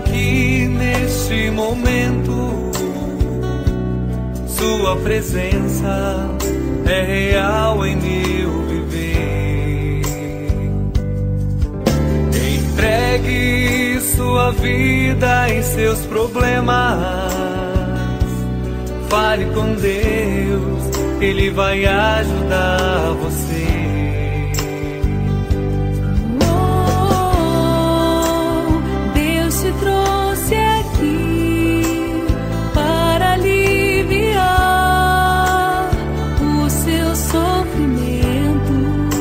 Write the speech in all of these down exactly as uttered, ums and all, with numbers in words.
que neste momento Sua presença é real em meu viver. Entregue sua vida e seus problemas. Fale com Deus, Ele vai ajudar você. Oh, Deus te trouxe aqui para aliviar o seu sofrimento.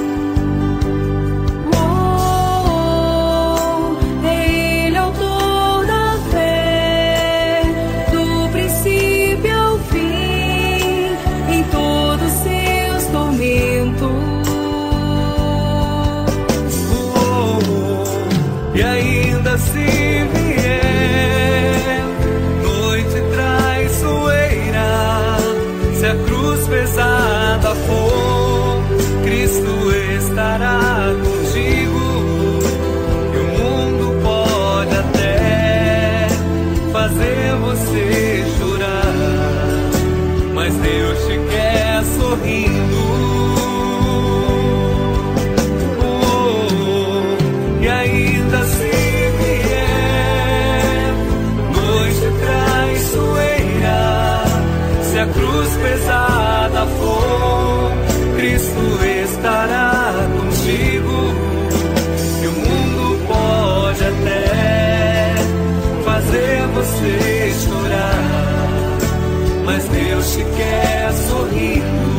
Oh, é Ele autor da fé, do princípio ao fim, em todos os seus tormentos. E ainda se vier noite traiçoeira, se a cruz pesada for, Cristo estará contigo. E o mundo pode até fazer você chorar, mas Deus te quer sorrindo. E ainda se vier noite traiçoeira, se a cruz pesada for, Cristo estará contigo. E o mundo pode até fazer você chorar, mas Deus te quer sorrindo.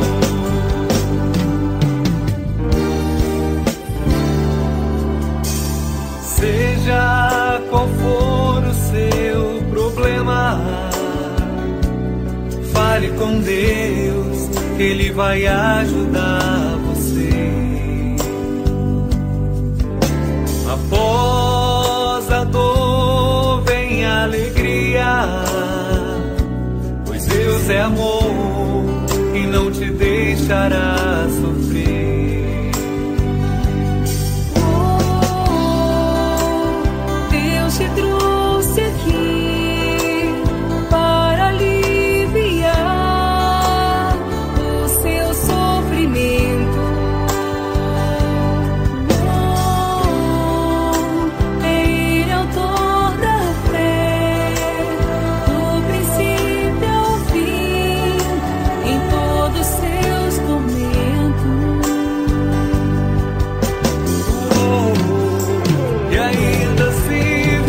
Seja qual for o seu problema, fale com Deus, Ele vai ajudar você. Após a dor vem a alegria, pois Deus é amor e não te deixará sofrer. Te trouxe aqui para aliviar o seu sofrimento. Oh, é Ele autor da fé, do princípio ao fim, em todos os seus tormentos. Oh, e ainda se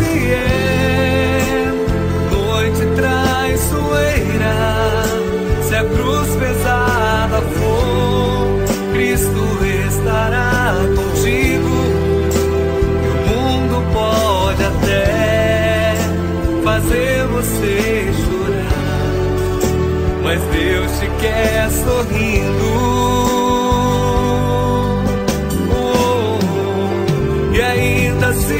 se a cruz pesada for, Cristo estará contigo. E o mundo pode até fazer você chorar, mas Deus te quer sorrindo. Oh, e ainda se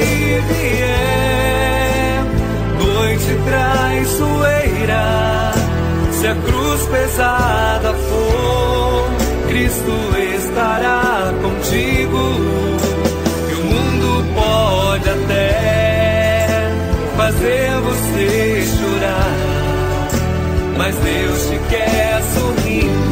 vier noite traiçoeira, se a cruz pesada for, Cristo estará contigo. E o mundo pode até fazer você chorar, mas Deus te quer sorrindo.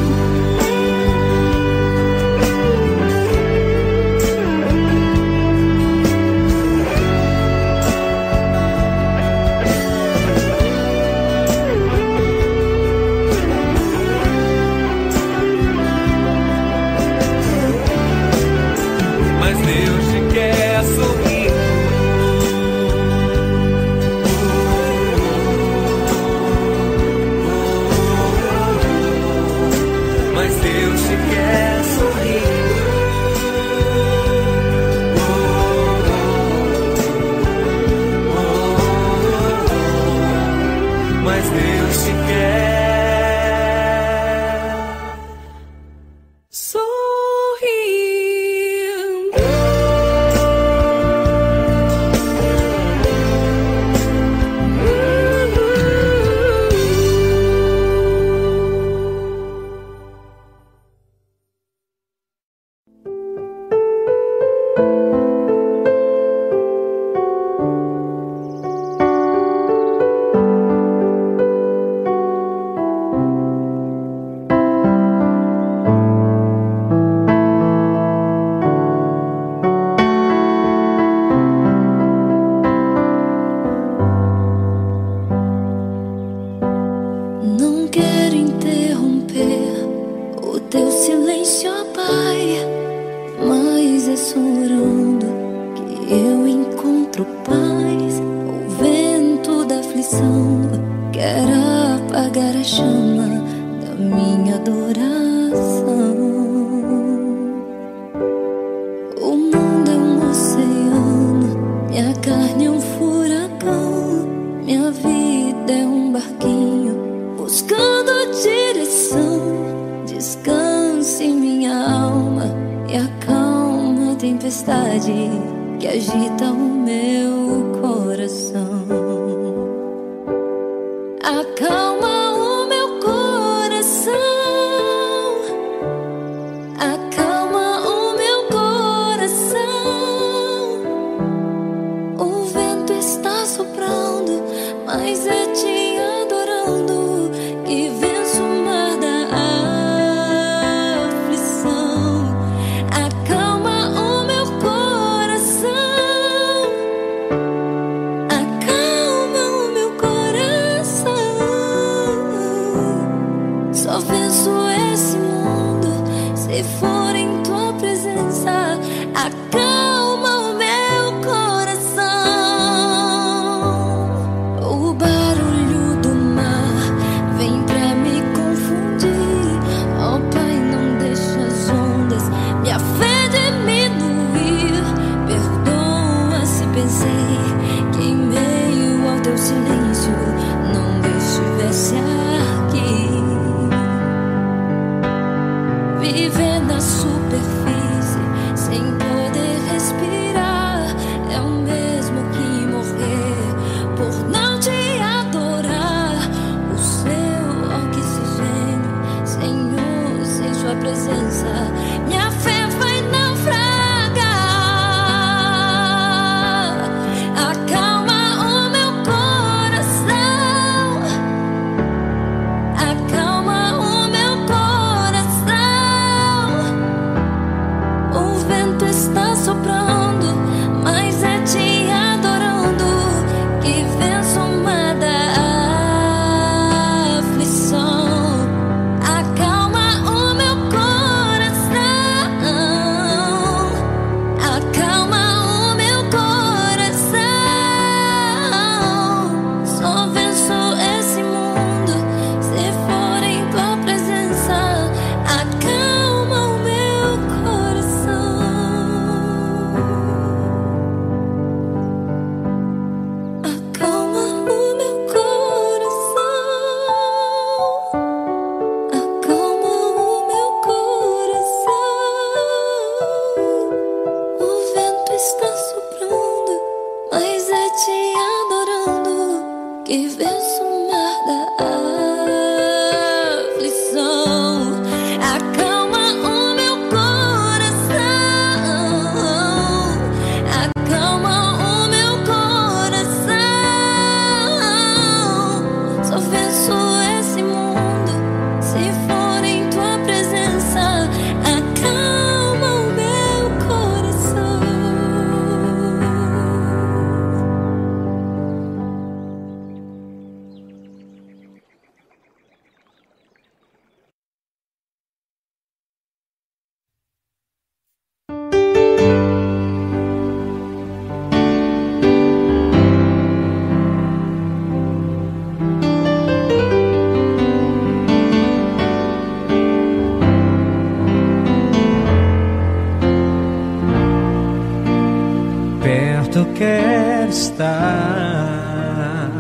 Deus te quer sorrindo. Oh, oh, oh, quer apagar a chama da minha adoração. O mundo é um oceano, minha carne é um furacão, minha vida é um barquinho buscando direção. Descanse minha alma e acalma a tempestade que agita o meu coração. Acalma o meu coração, acalma o meu coração. O vento está soprando, mas é te adorando que venço o mar da aflição. Acalma o meu coração, acalma o meu coração. Só venço esse mundo se for em tua presença. Acalma o meu coração. O barulho do mar vem pra me confundir. Oh Pai, não deixa as ondas minha fé diminuir. Perdoa se pensei que em meio ao teu silêncio não estivesse aqui. Viver na superfície sem poder respirar é o mesmo que morrer por não te adorar. O seu oxigênio, Senhor, sem sua presença minha fé vai naufragar. Acalma o meu coração, acalma o meu coração. O vento está soprando, mas é te adorando que venço o mar da aflição. Acalma o meu coração, acalma o meu coração. Só venço esse mundo se for em tua presença. Acalma o meu coração, acalma o meu coração, acalma o meu coração. O vento está soprando, mas é te adorando que venço o mar da aflição. Acalma o meu coração, acalma o meu coração. Só venço esse mundo se for em tua presença. Acalma o meu coração. Perto quero estar,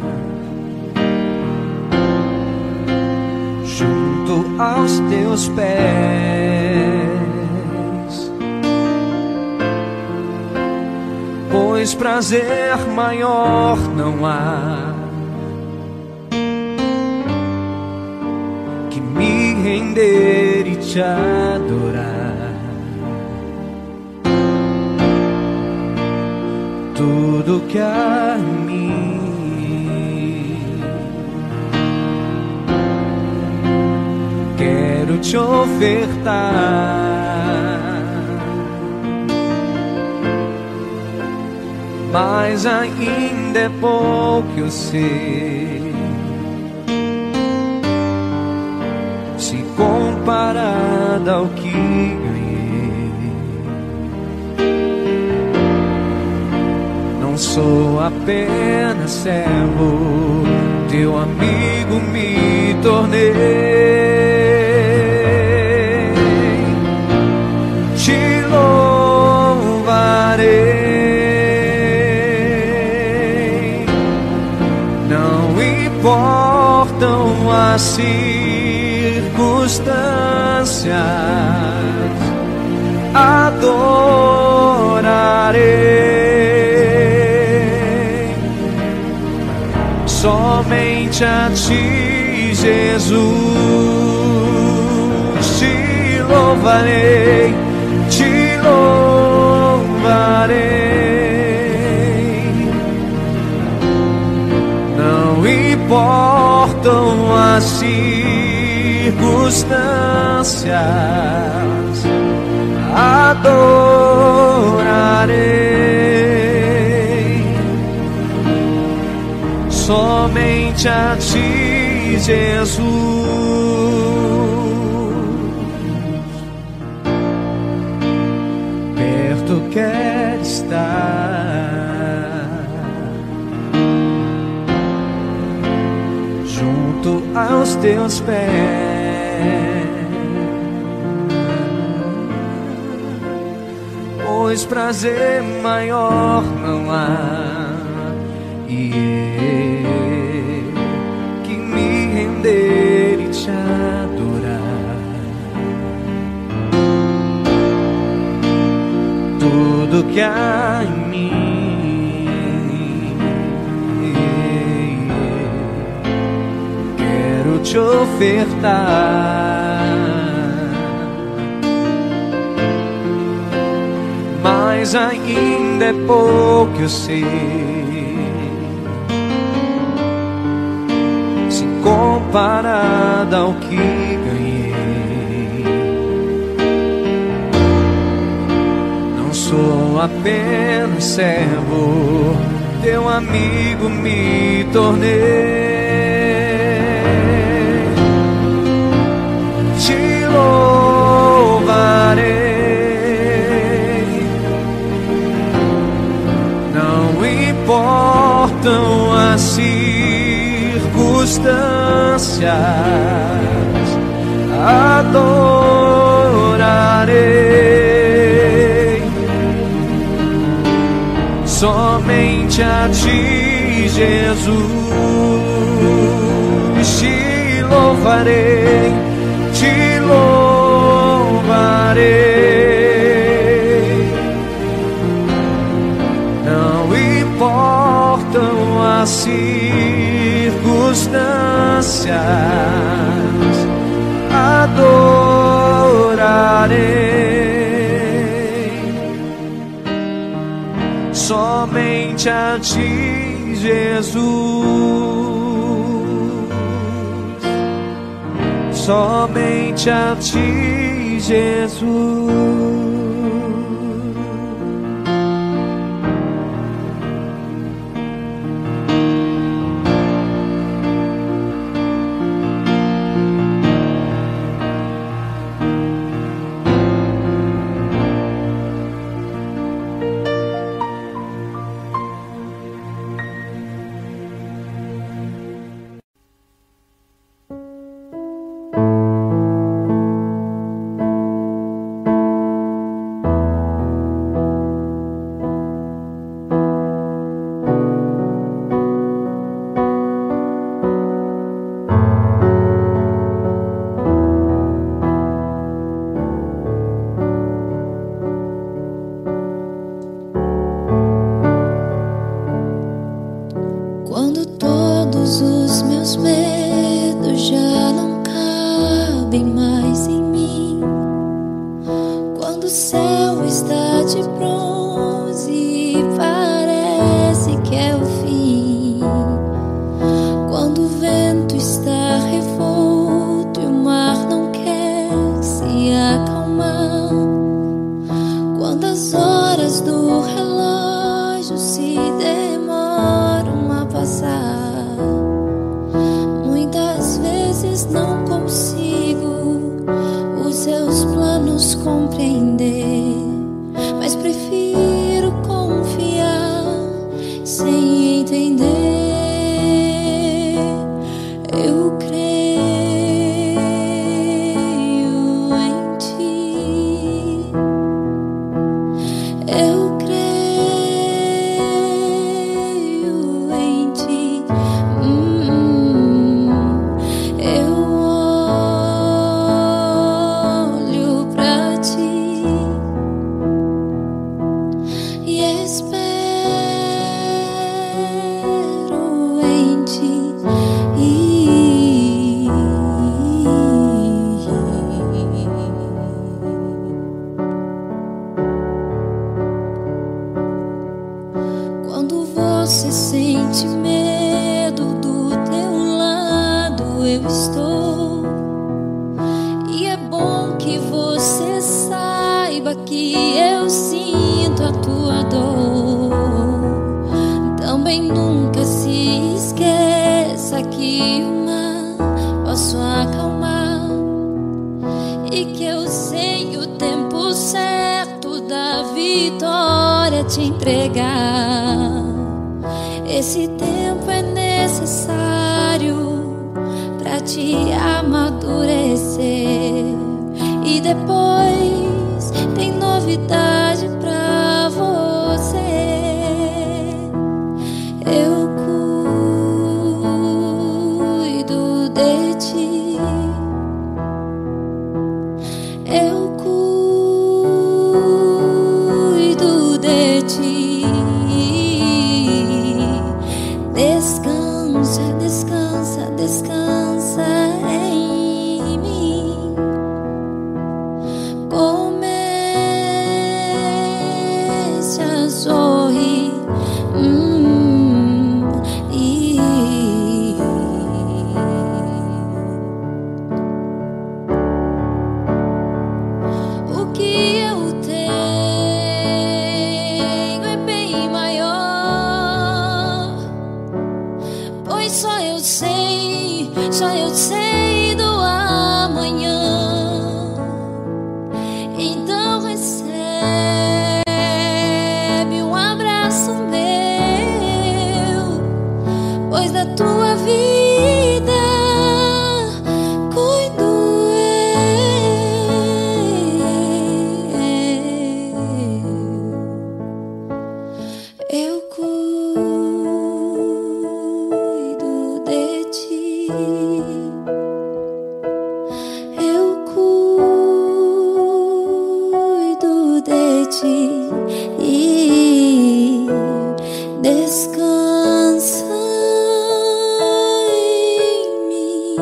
junto aos teus pés, pois prazer maior não há que me render e te adorar. Tudo que a mim quero te ofertar, mas ainda é pouco, eu sei, se comparado ao que ganhei. Não sou apenas servo, teu amigo me tornei. Te louvarei. Não importam as circunstâncias, adorarei somente a ti, Jesus. Te louvarei, te louvarei. Não importam as circunstâncias, adorarei somente a ti, Jesus. Perto quero estar, junto aos teus pés, pois prazer maior não há, e eu que me render e te adorar. Tudo que há em mim quero te ofertar, mas ainda é pouco, eu sei, se comparado ao que ganhei. Não sou apenas servo, teu amigo me tornei. Te louvarei. Importam as circunstâncias, adorarei somente a ti, Jesus. Te louvarei, te louvarei. Importam as circunstâncias, adorarei somente a ti, Jesus. Somente a ti, Jesus. entender. Eu creio em ti. Eu creio em ti. Hum, eu olho pra ti e espero em ti. Quando você sente medo, do teu lado eu estou. E é bom que você saiba que eu sinto a tua dor. Também nunca se esqueça que o mar posso acalmar e que eu sei o tempo certo da vitória te entregar. Esse tempo é necessário pra te amadurecer. E depois tem novidade pra você. Eu cuido de ti. Eu cuido de ti. Descansa, descansa, descansa em mim. Comece a sorrir. Hum, e o que eu tenho é bem maior, pois só eu sei, só eu sei do amanhã. Então recebe um abraço meu, pois da tua vida cuido eu. Eu cuido de ti. Eu cuido de ti. E descansa em mim.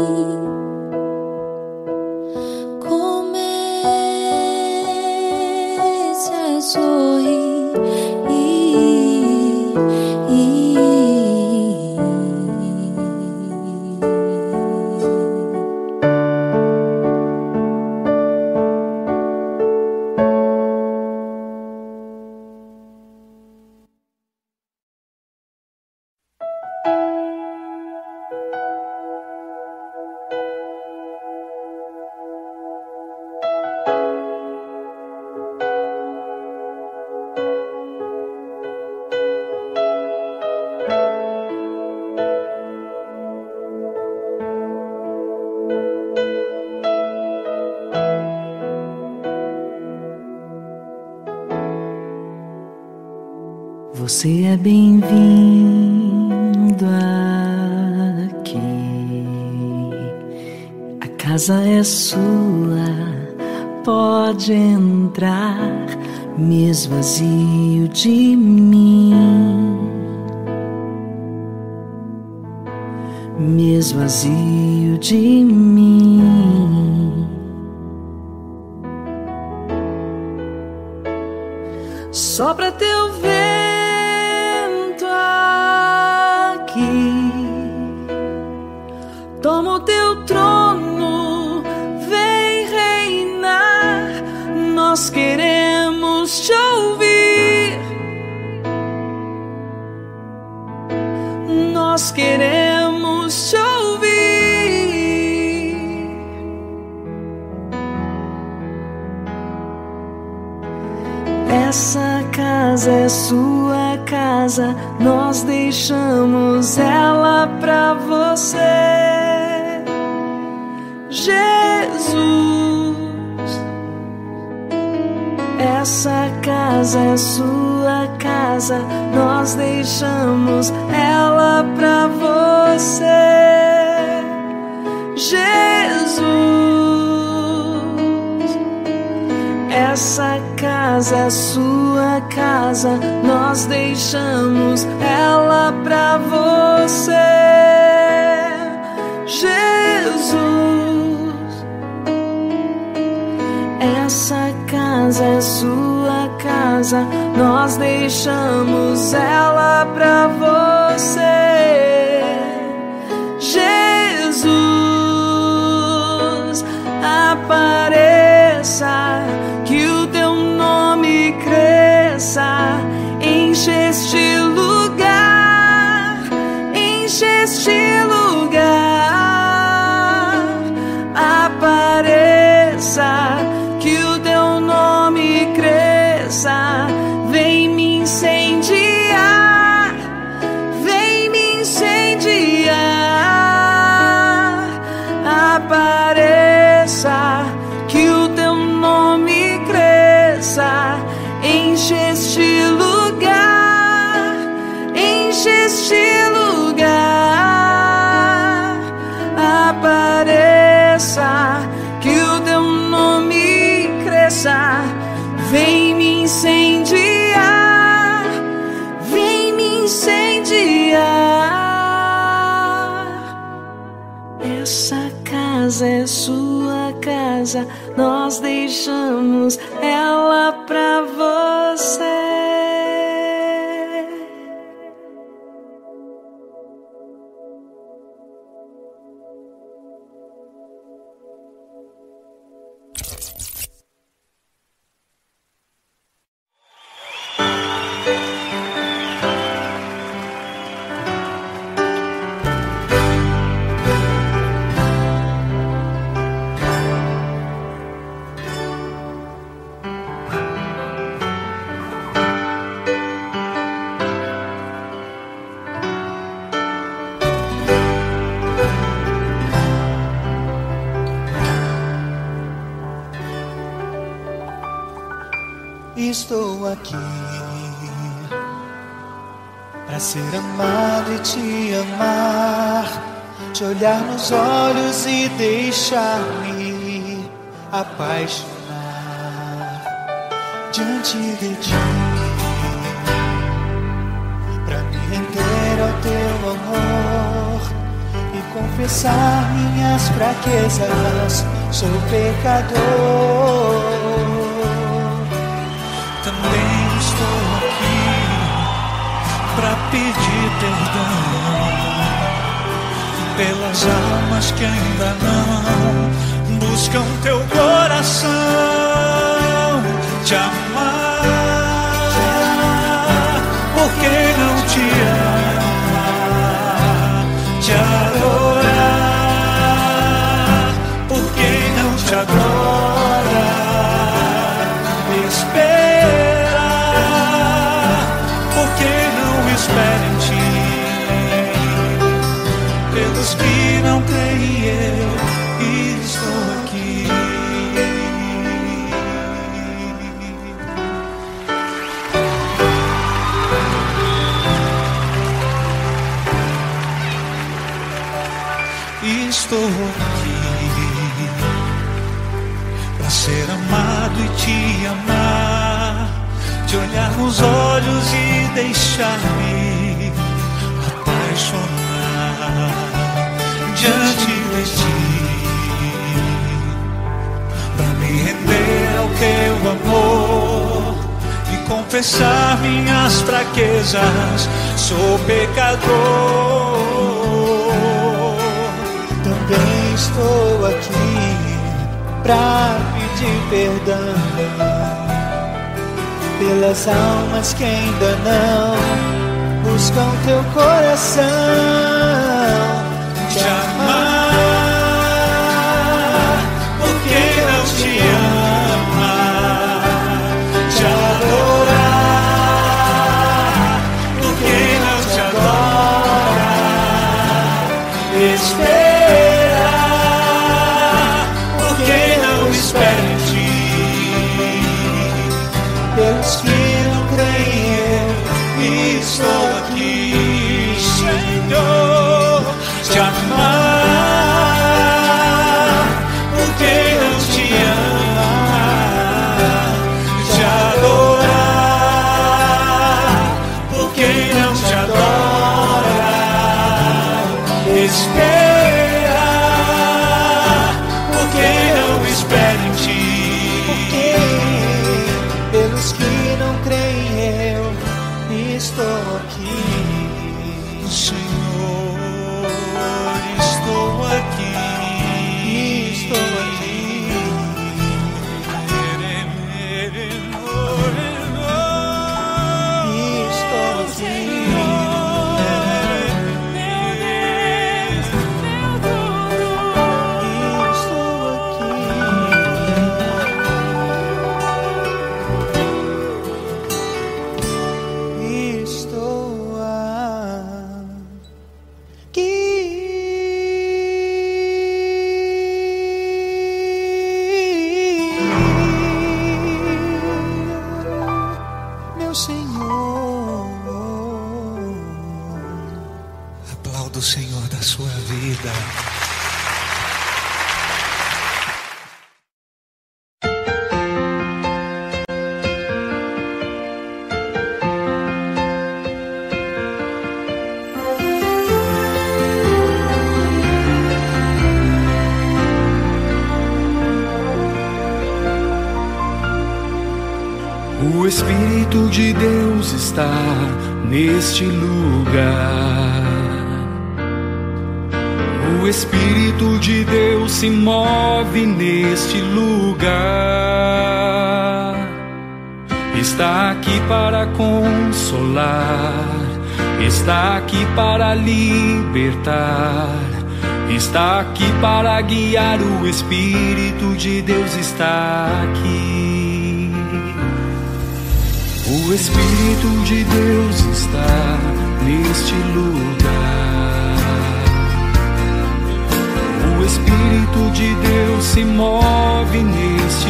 Comece a sorrir. Você é bem-vindo aqui. A casa é sua, pode entrar. Me esvazio de mim, me esvazio de mim. Sopra teu vento aqui, toma o teu trono, vem reinar. Nós queremos te ouvir, nós queremos te ouvir. Essa casa é sua casa. casa, nós deixamos ela pra você. Jesus, essa casa é sua casa, nós deixamos ela pra você. Jesus, essa casa é sua casa, nós deixamos ela pra você. Jesus, essa casa é sua casa, nós deixamos ela pra você. Jesus, apareça, que o teu nome cresça, enche este lugar, enche este lugar. Apareça, que o teu nome cresça, vem me incendiar, vem me incendiar. Apareça, que o teu nome cresça, enche este lugar, enche este lugar. Apareça, que o teu nome cresça, vem me incendiar, vem me incendiar. Essa casa é sua casa, nós deixamos ela pra você. Estou aqui para ser amado e te amar, te olhar nos olhos e deixar-me apaixonar diante de ti, para me render ao teu amor e confessar minhas fraquezas. Sou pecador. Também estou aqui pra pedir perdão pelas almas que ainda não buscam teu coração, te amar, porque não te ama, te adorar, porque não te adora, esperar, porque não espera em ti, pelos que não creem eu estou aqui. Estou aqui pra ser amado e te amar, te olhar nos olhos e deixar-me apaixonar diante de ti, pra me render ao teu amor e confessar minhas fraquezas. Sou pecador. Também estou aqui pra pedir perdão pelas almas que ainda não buscam teu coração, te amar, porque não te ama, te adorar, esperar, porque não espera em ti. Pelos que não creem, eu estou aqui, Senhor, te amar, porque não te ama, te adorar, porque não te adora, esperar, porque não espera em ti. pelos que não creem, eu estou aqui. Senhor, estou aqui, Estou aqui. Estou aqui. Estou aqui, meu Senhor. Aplauda o Senhor da sua vida. O Espírito de Deus está neste lugar. O Espírito de Deus se move neste lugar. Está aqui para consolar, está aqui para libertar, está aqui para guiar. O Espírito de Deus está aqui. O Espírito de Deus está neste lugar. O Espírito de Deus se move neste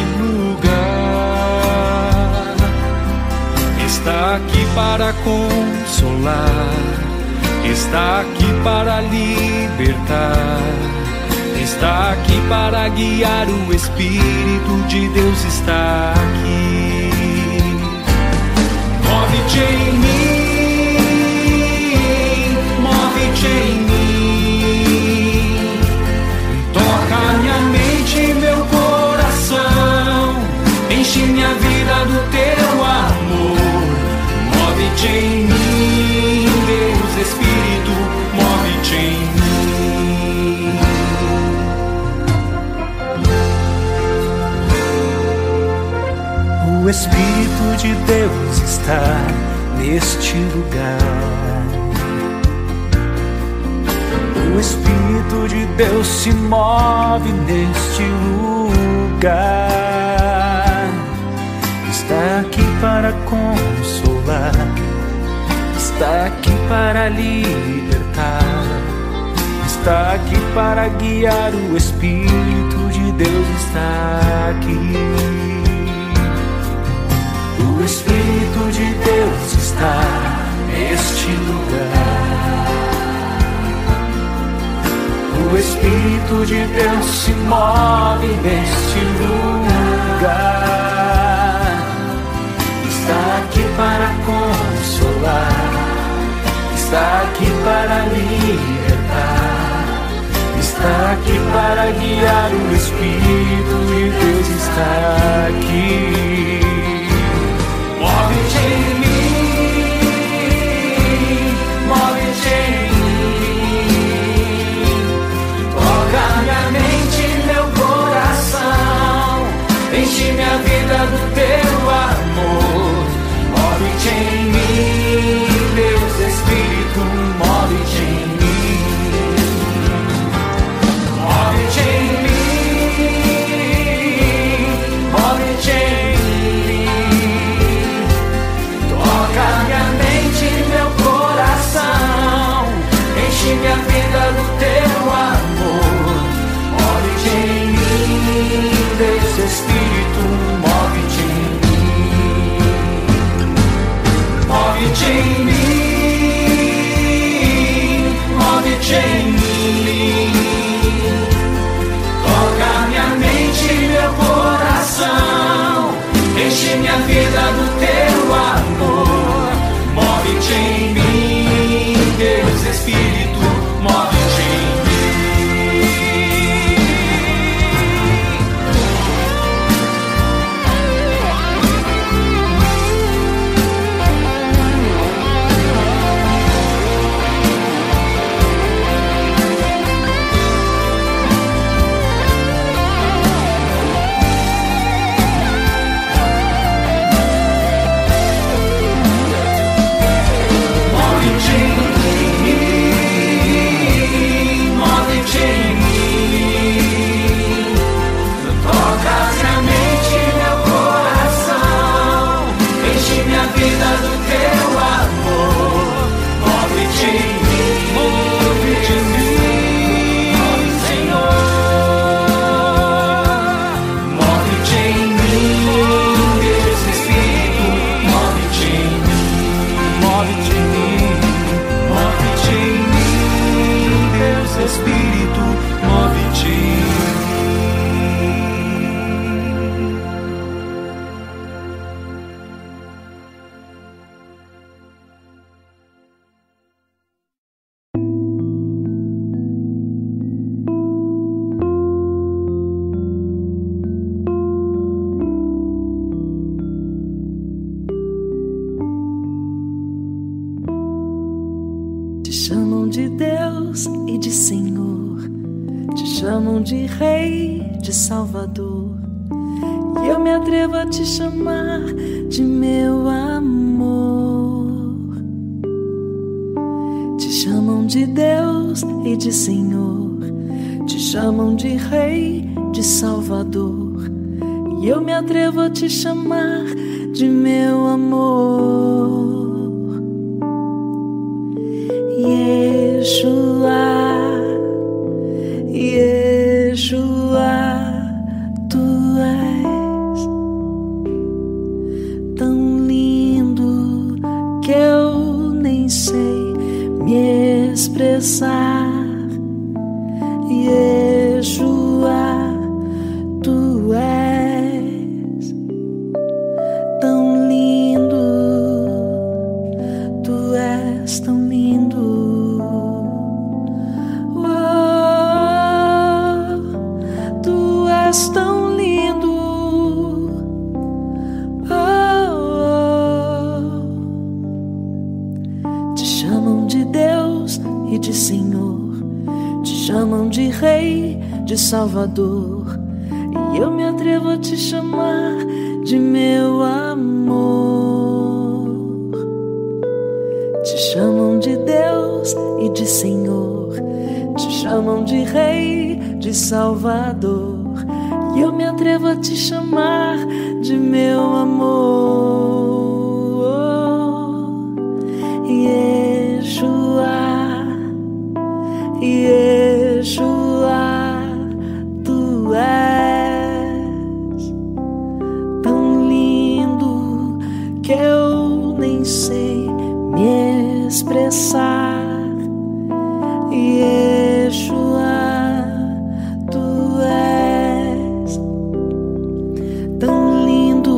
lugar. Está aqui para consolar, está aqui para libertar, está aqui para guiar. O Espírito de Deus está aqui. Move-te em mim, move-te em mim. Toca minha mente e meu coração, enche minha vida do teu amor. Move-te em mim, Deus Espírito, move-te em O Espírito de Deus está neste lugar. O Espírito de Deus se move neste lugar. Está aqui para consolar, está aqui para libertar, está aqui para guiar. O Espírito de Deus está aqui. O Espírito de Deus está neste lugar. O Espírito de Deus se move neste lugar. Está aqui para consolar, está aqui para libertar, está aqui para guiar. O Espírito de Deus está aqui. Move-te em mim, move-te em mim. Toca minha mente e meu coração, enche minha vida do teu amor. Move-te em mim, Deus Espírito, move-te em mim. Move-te em mim, move-te em mim. enche minha vida do teu amor. Move-te em mim, Deus Espírito, move-te em mim. Move-te em mim, move-te em mim. Toca minha mente e meu coração, enche minha vida do teu amor. Move-te em mim, Deus Espírito, move-te em de Deus e de Senhor, te chamam de Rei, de Salvador, e eu me atrevo a te chamar de meu amor. Te chamam de Deus e de Senhor, te chamam de Rei, de Salvador, e eu me atrevo a te chamar de meu amor. Yeshua, Yeshua, tu és tão lindo que eu nem sei me expressar. Yeshua, tu és tão lindo, tu és tão lindo. Tão lindo, oh, oh. Te chamam de Deus e de Senhor, te chamam de Rei, de Salvador, e eu me atrevo a te chamar de meu amor. Te chamam de Deus e de Senhor, te chamam de Rei, de Salvador, e eu me atrevo a te chamar de meu amor. Yeshua, Yeshua, tu és tão lindo que eu nem sei me expressar. Yeshua, tu és tão lindo.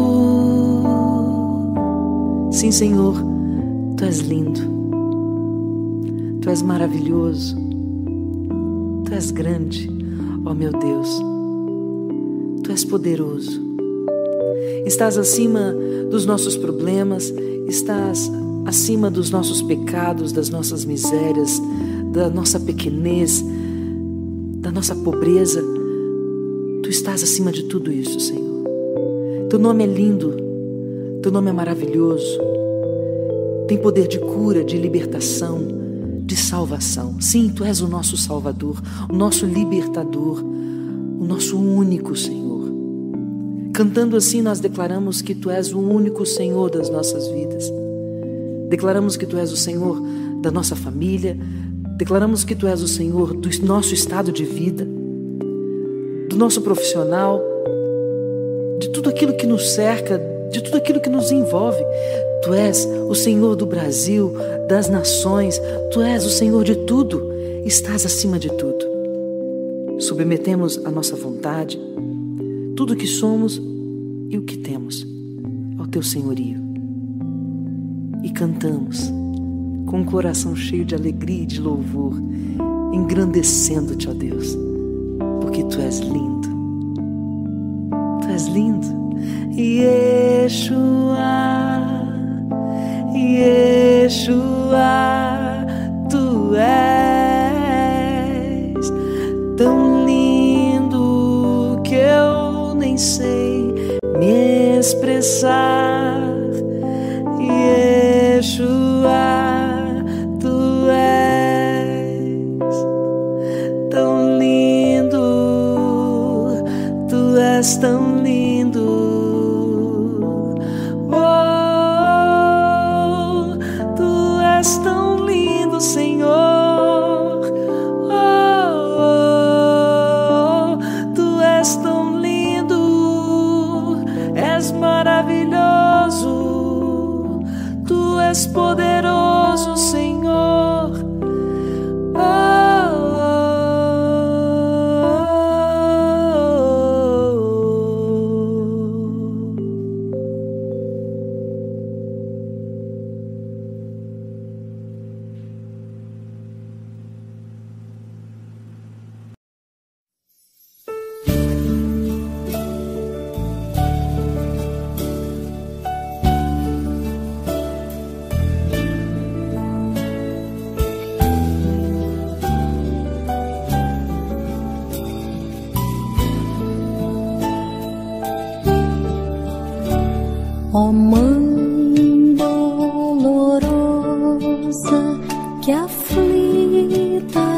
Sim, Senhor, tu és lindo, tu és maravilhoso, tu és grande, ó meu Deus, tu és poderoso. Estás acima dos nossos problemas, estás acima dos nossos pecados, das nossas misérias, da nossa pequenez, da nossa pobreza. Tu estás acima de tudo isso, Senhor. Teu nome é lindo, teu nome é maravilhoso, tem poder de cura, de libertação, de salvação. Sim, tu és o nosso Salvador, o nosso libertador, o nosso único Senhor. Cantando assim, nós declaramos que tu és o único Senhor das nossas vidas. Declaramos que tu és o Senhor da nossa família, Declaramos que Tu és o Senhor do nosso estado de vida, do nosso profissional, de tudo aquilo que nos cerca, de tudo aquilo que nos envolve. Tu és o Senhor do Brasil, das nações. Tu és o Senhor de tudo. Estás acima de tudo. Submetemos a nossa vontade, tudo o que somos e o que temos, ao Teu senhorio. E cantamos com um coração cheio de alegria e de louvor, engrandecendo-Te, ó Deus, porque Tu és lindo. Tu és lindo. Yeshua, Yeshua, Tu és tão lindo que eu nem sei me expressar. Yeshua, Tu és tão lindo, Tu és tão lindo. Oh, Tu és tão lindo, Senhor. Oh, Tu és tão lindo, és maravilhoso, Tu és poderoso, Senhor. Oh, Ó Mãe dolorosa, que aflita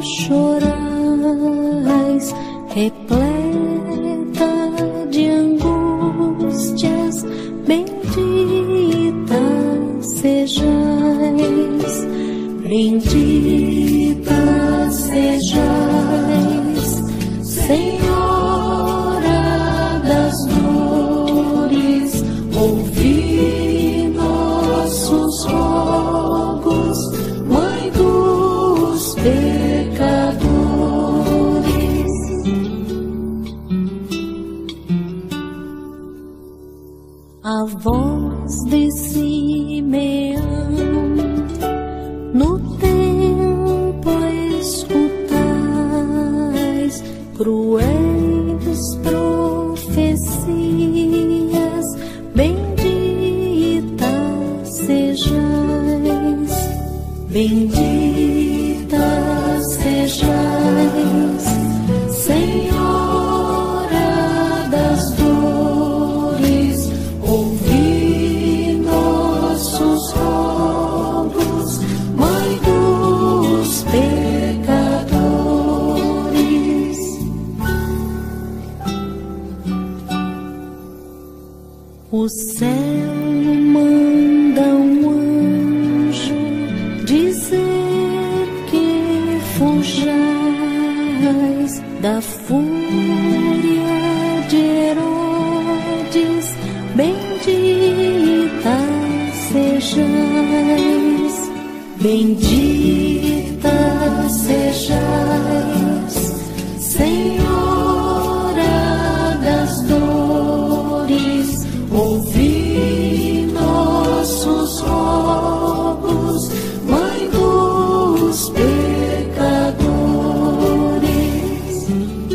chorais, repleta de angústias, bendita sejais, bendita sejais, Senhora das dores. Ouvi nossos rogos, Mãe dos pecadores. A voz de Simeão no templo escutais, cruéis profecias, bendita sejais, bendita sejais, Senhora das dores. Ouvi nossos rogos, Mãe dos pecadores. O céu manda um anjo dizer que fujais da fúria de Herodes, bendita sejais, bendita sejais, Senhora das dores. Ouvi nossos rogos, Mãe dos pecadores.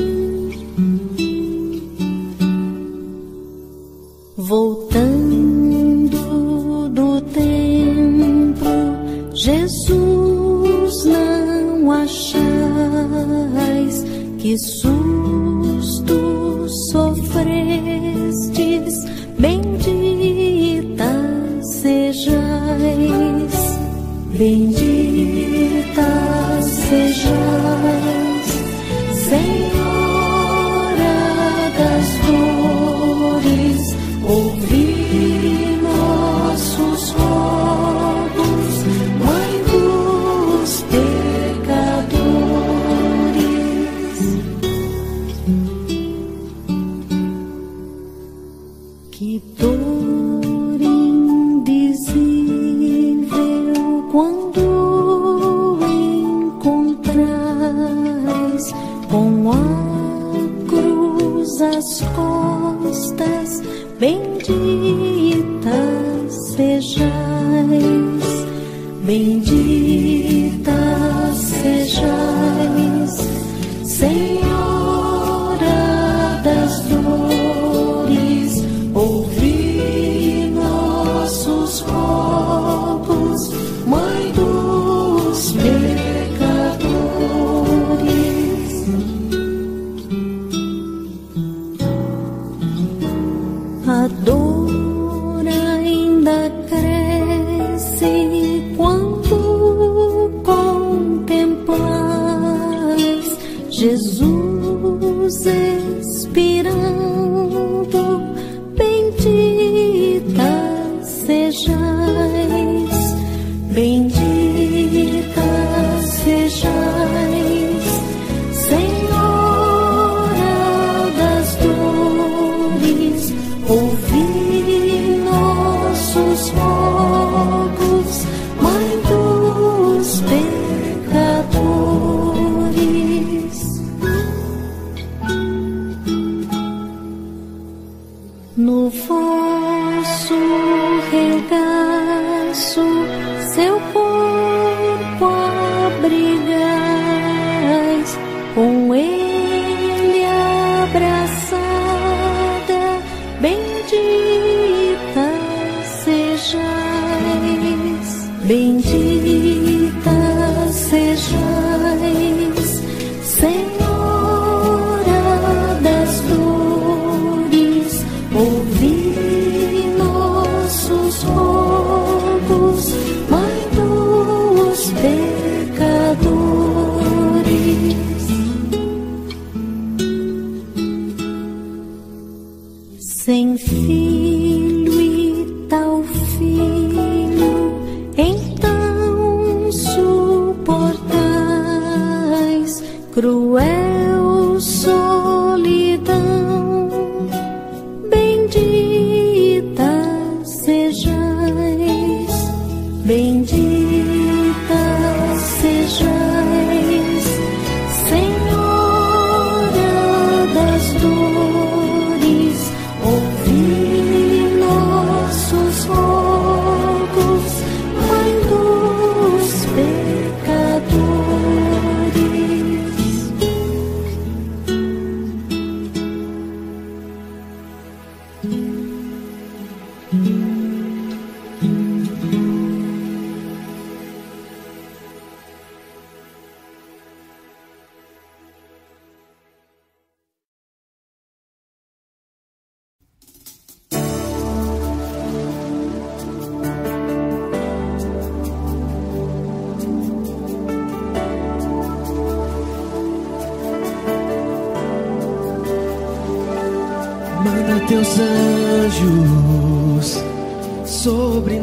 Voltando do templo, Jesus, não achais que susto sofrestes, bendita sejais, bendita sejais, Senhora das dores. Ouvi nossos rogos, Mãe dos pecadores. Jesus expirando, bendita sejais, bendita sejais, Senhora das dores, ouvi nossos rogos, Mãe dos pecadores. No vosso regaço, seu corpo abrigais, com ele abraçada, bendita sejais, bendita sejais, Senhora das dores, ouvi nossos rogos, Mãe dos pecadores. Sem filho e tal filho, então suportais cruel solidão, bendita sejais, bendita sejais, Senhora das dores, ouvi nossos rogos, Mãe dos pecadores. Manda teus anjos sobre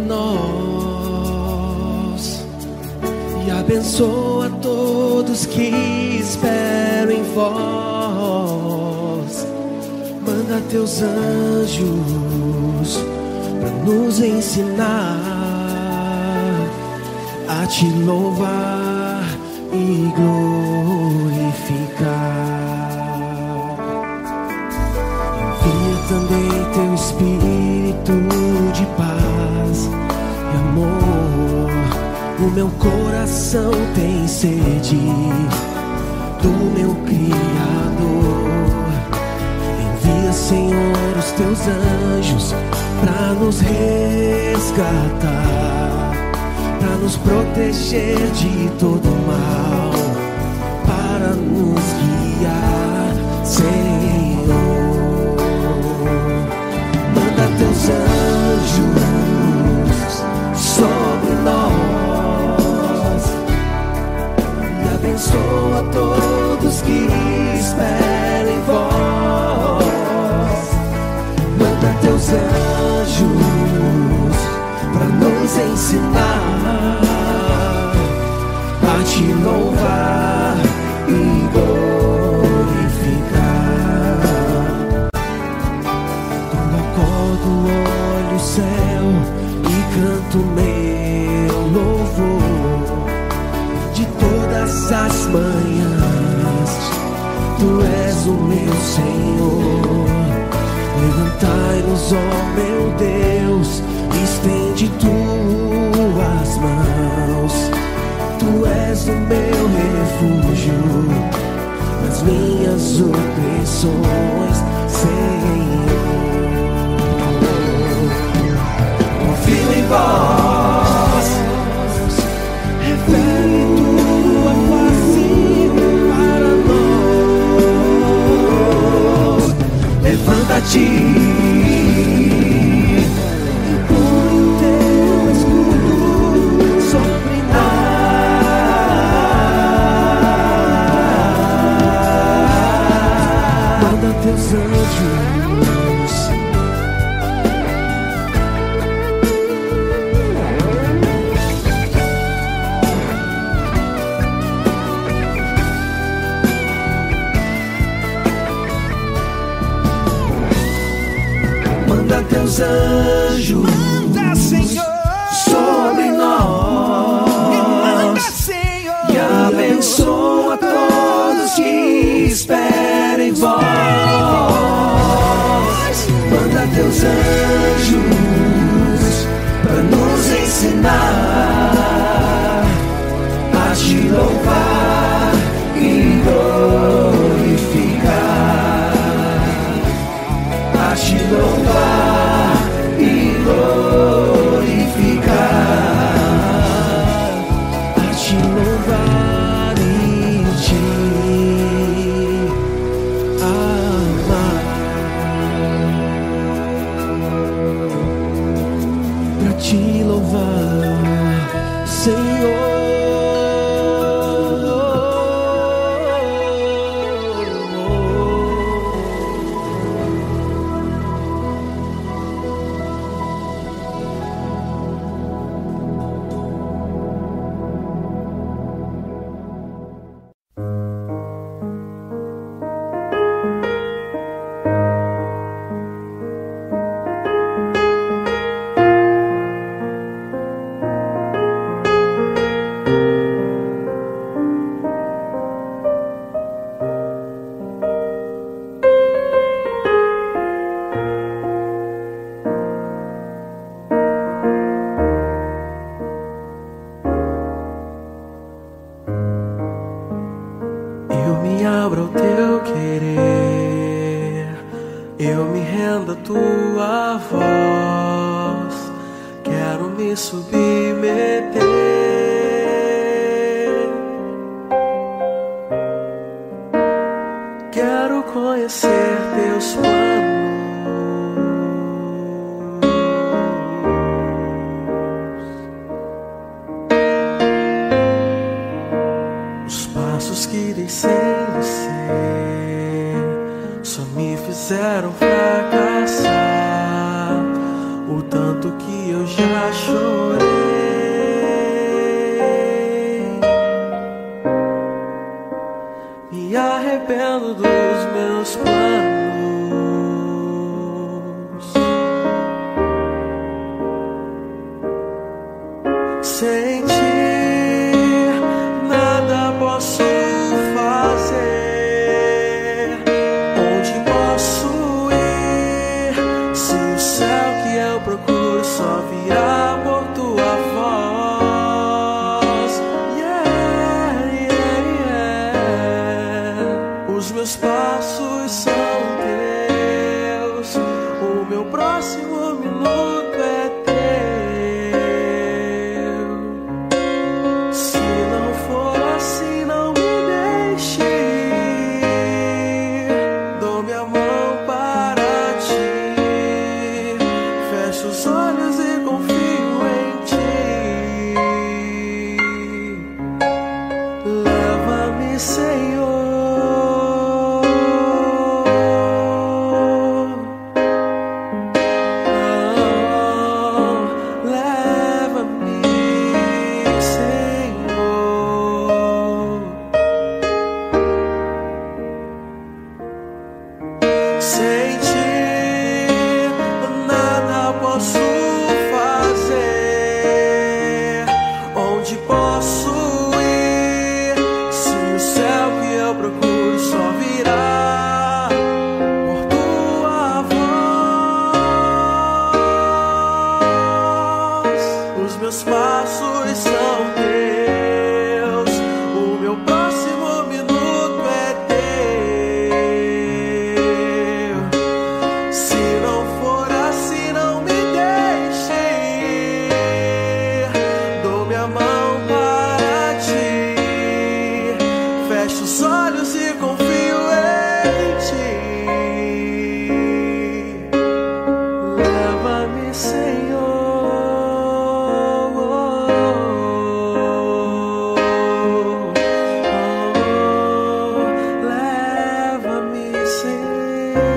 nós e abençoa todos que esperam em vós. Manda teus anjos para nos ensinar a te louvar e glorificar. Também teu espírito de paz e amor. O meu coração tem sede do meu Criador. Envia, Senhor, os teus anjos pra nos resgatar, pra nos proteger de todo mal, para nos guiar, Senhor. Teus anjos sobre nós e abençoa todos que esperam em vós. Manda teus anjos para nos ensinar a te louvar e olho o céu e canto meu louvor. De todas as manhãs tu és o meu Senhor. Levantai-nos, ó meu Deus, estende tuas mãos. Tu és o meu refúgio nas minhas opressões, Senhor. Confio em vós, revele tua face para nós. Levanta-te, impõe o teu escudo sobre nós. teus anjos. Manda teus anjos, Manda, Senhor, sobre nós. manda, Senhor, E abençoa todos que esperam em vós. Manda teus anjos para nos ensinar a te louvar e glorificar, a te louvar e glorificar, a te louvar e te amar, pra te louvar, Senhor. Eu me abro ao teu querer, eu me rendo à tua voz, quero me submeter, quero conhecer teus planos, os passos que dei sem você só me fizeram fracassar, o tanto que eu já chorei. Me arrependo dos meus planos, sem ti nada posso fazer. Onde posso ir se o céu que eu procuro só virá por tua voz? Yeah, yeah, yeah. Os meus passos são teus, o meu próximo minuto é teu. Se não for assim, não me deixe ir. Dou minha mão para ti, fecho os olhos e confio em ti. Leva-me, Senhor. Oh, leva-me, Senhor. Sem ti nada posso fazer. Onde posso ir se o céu que eu procuro só virá por tua voz? Os meus passos são teus, o meu próximo minuto é teu. Se não for assim, não me deixe ir. Dou minha mão para ti, fecho os olhos e confio em ti. Leva-me, Senhor. Oh, leva-me, Senhor.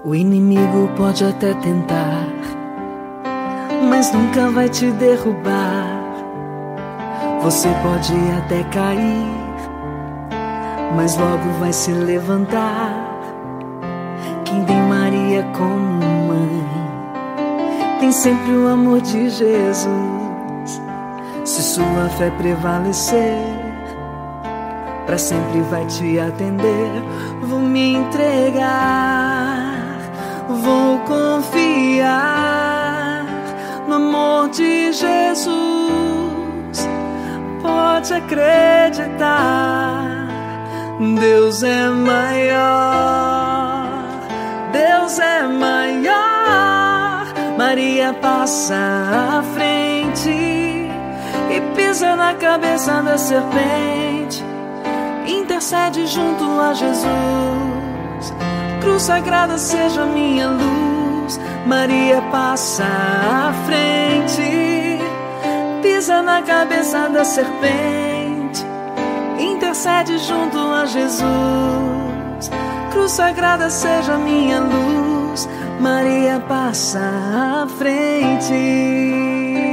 O inimigo pode até tentar, mas nunca vai te derrubar. Você pode até cair, mas logo vai se levantar. Quem tem Maria como mãe tem sempre o amor de Jesus. Se sua fé prevalecer, pra sempre vai te atender. Vou me entregar, vou confiar no amor de Jesus. Pode acreditar, Deus é maior, Deus é maior. Maria passa à frente e pisa na cabeça da serpente. Intercede junto a Jesus. Cruz sagrada seja minha luz. Maria passa à frente, pisa na cabeça da serpente. Intercede junto a Jesus. Cruz sagrada seja minha luz. Maria passa à frente.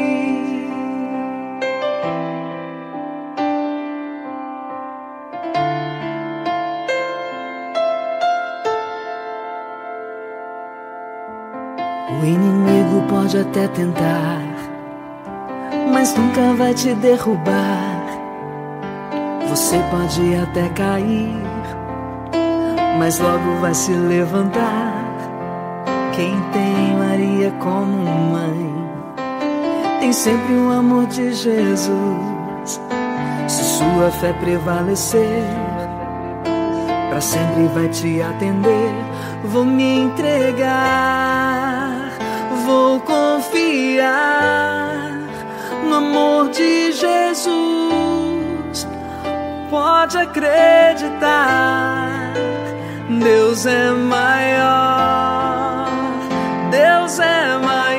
O inimigo pode até tentar, mas nunca vai te derrubar. Você pode até cair, mas logo vai se levantar. Quem tem Maria como mãe tem sempre o amor de Jesus. Se sua fé prevalecer, pra sempre vai te atender. Vou me entregar, vou confiar no amor de Jesus. Pode acreditar, Deus é maior, Deus é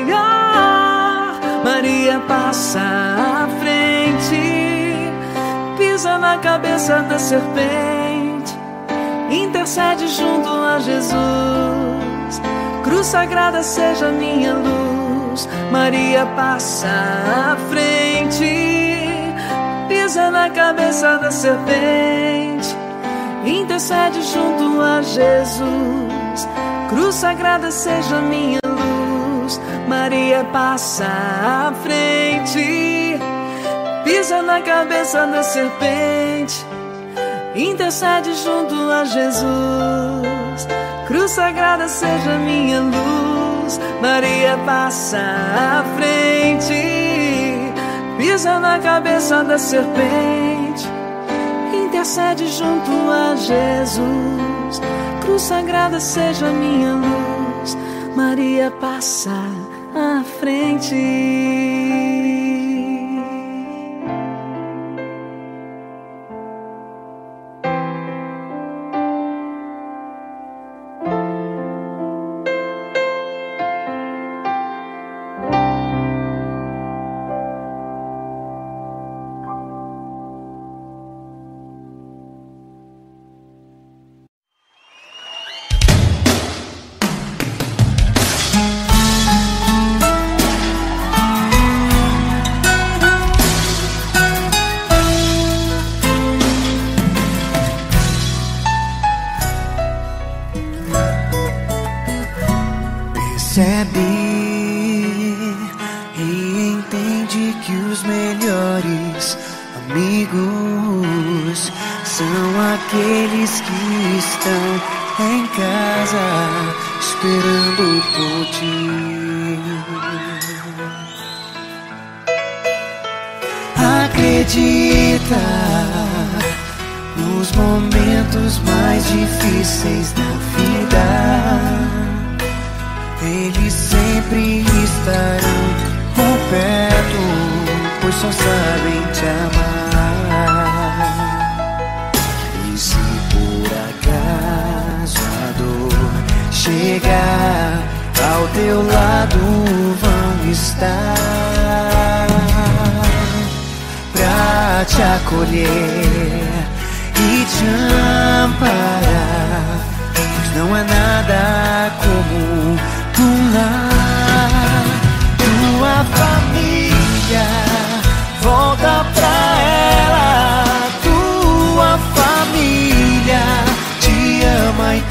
maior. Maria passa à frente, pisa na cabeça da serpente. Intercede junto a Jesus. Cruz sagrada seja minha luz. Maria passa à frente, pisa na cabeça da serpente. Intercede junto a Jesus. Cruz sagrada seja minha luz. Maria passa à frente, pisa na cabeça da serpente. Intercede junto a Jesus. Cruz sagrada seja minha luz. Maria passa à frente, pisa na cabeça da serpente. Intercede junto a Jesus. Cruz sagrada seja minha luz. Maria passa à frente. Percebe e entende que os melhores amigos são aqueles que estão em casa esperando por ti. Acredita nos momentos mais difíceis da vida. Eles sempre estarão por perto, pois só sabem te amar. E se por acaso a dor chegar, ao teu lado vão estar pra te acolher e te amparar. Pois não há nada como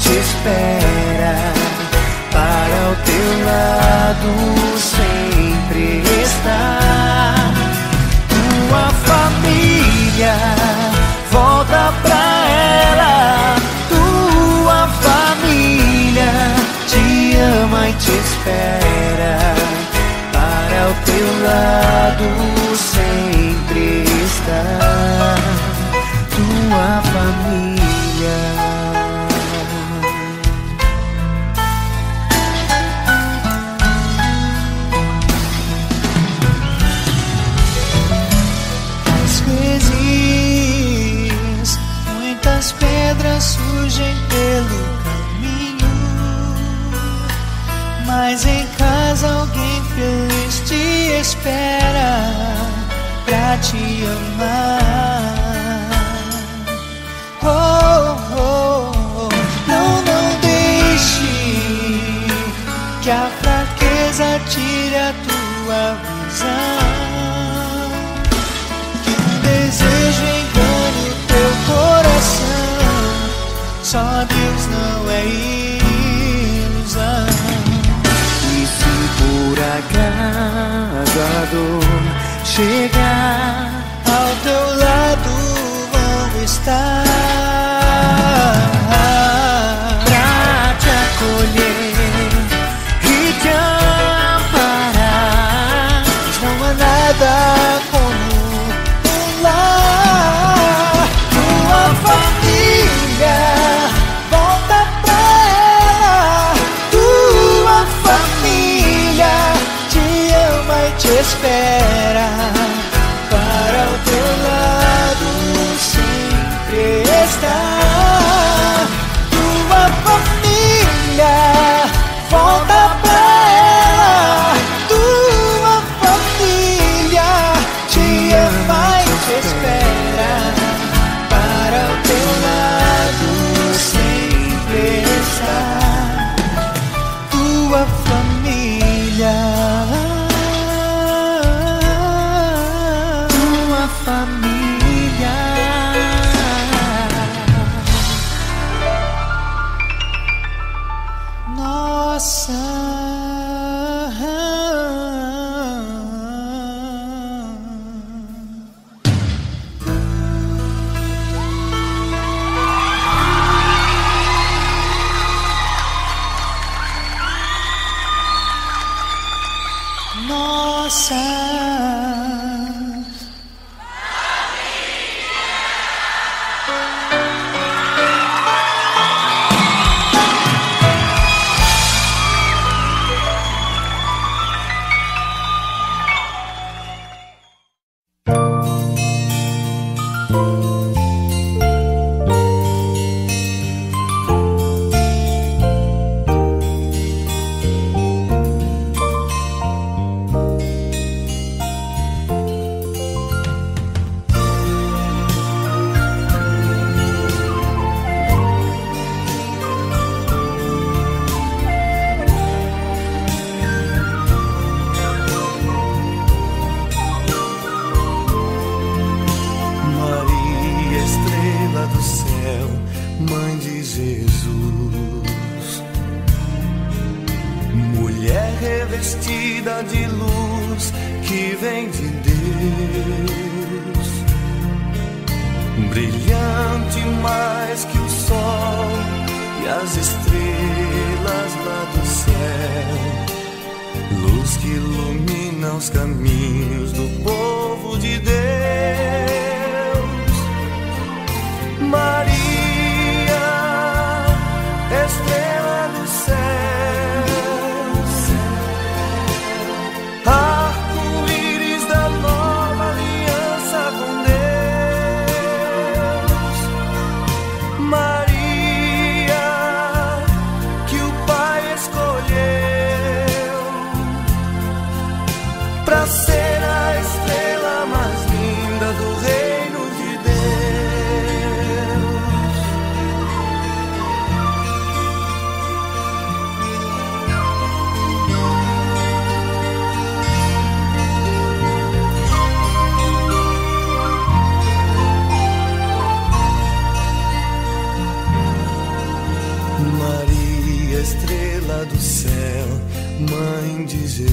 te espera, para o teu lado sempre estar. Tua família, volta pra ela. Tua família te ama e te espera, para o teu lado sempre estar. Tua família. Às vezes muitas pedras surgem pelo caminho, mas em casa alguém feliz te espera pra te amar. Oh, oh, oh. Não, não deixe que a fraqueza tire a tua visão, que um desejo engane o teu coração. Só Deus não é ilusão. E se por acaso a dor chegar ao teu lado, vão estar pra te acolher e te amparar. Mas não há nada como um lar. Tua família, volta pra ela. Tua família te ama e te espera, para o teu lado sempre estar. Tua família, volta pra ela. Tua família te ama e te espera, para o teu lado sempre estar. Tua família. Família. Nossa. Nossa. Revestida de luz que vem de Deus, brilhante mais que o sol e as estrelas lá do céu, luz que ilumina os caminhos do povo de Deus. Maria, estrela do céu, arco-íris da nova aliança com Deus. Maria, que o Pai escolheu pra ser a estrela mais linda do Maria, estrela do céu, mãe de Jesus,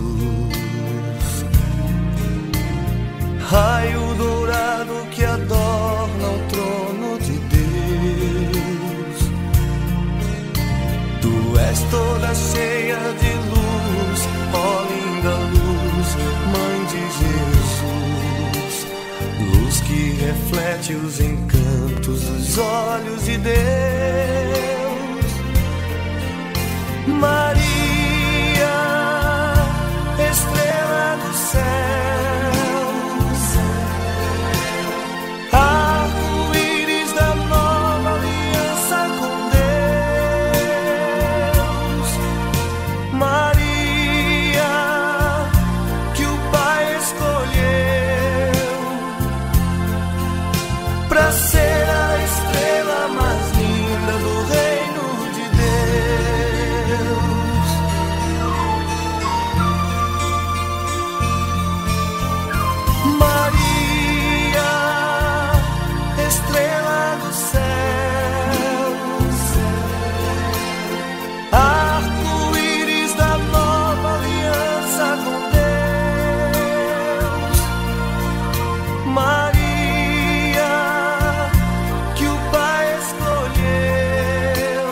raio dourado que adorna o trono de Deus. Tu és toda cheia de luz, ó linda luz, mãe de Jesus, luz que reflete os encantos dos olhos de Deus. Maria, estrela do céu, arco-íris da nova aliança com Deus. Maria, que o Pai escolheu pra ser a estrela mais linda do reino de Deus. Maria, estrela do céu, arco-íris da nova aliança com Deus. Maria, que o Pai escolheu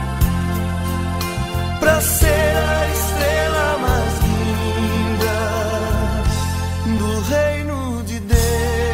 pra ser a estrela mais linda do reino de Deus.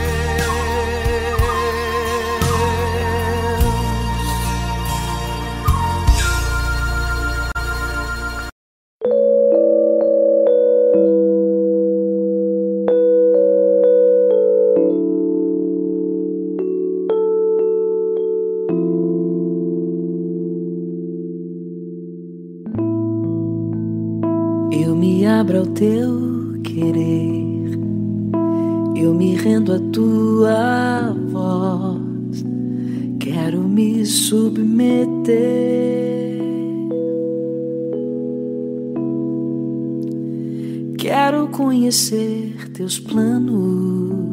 Eu me abro ao teu querer, eu me rendo à tua voz, quero me submeter, quero conhecer teus planos,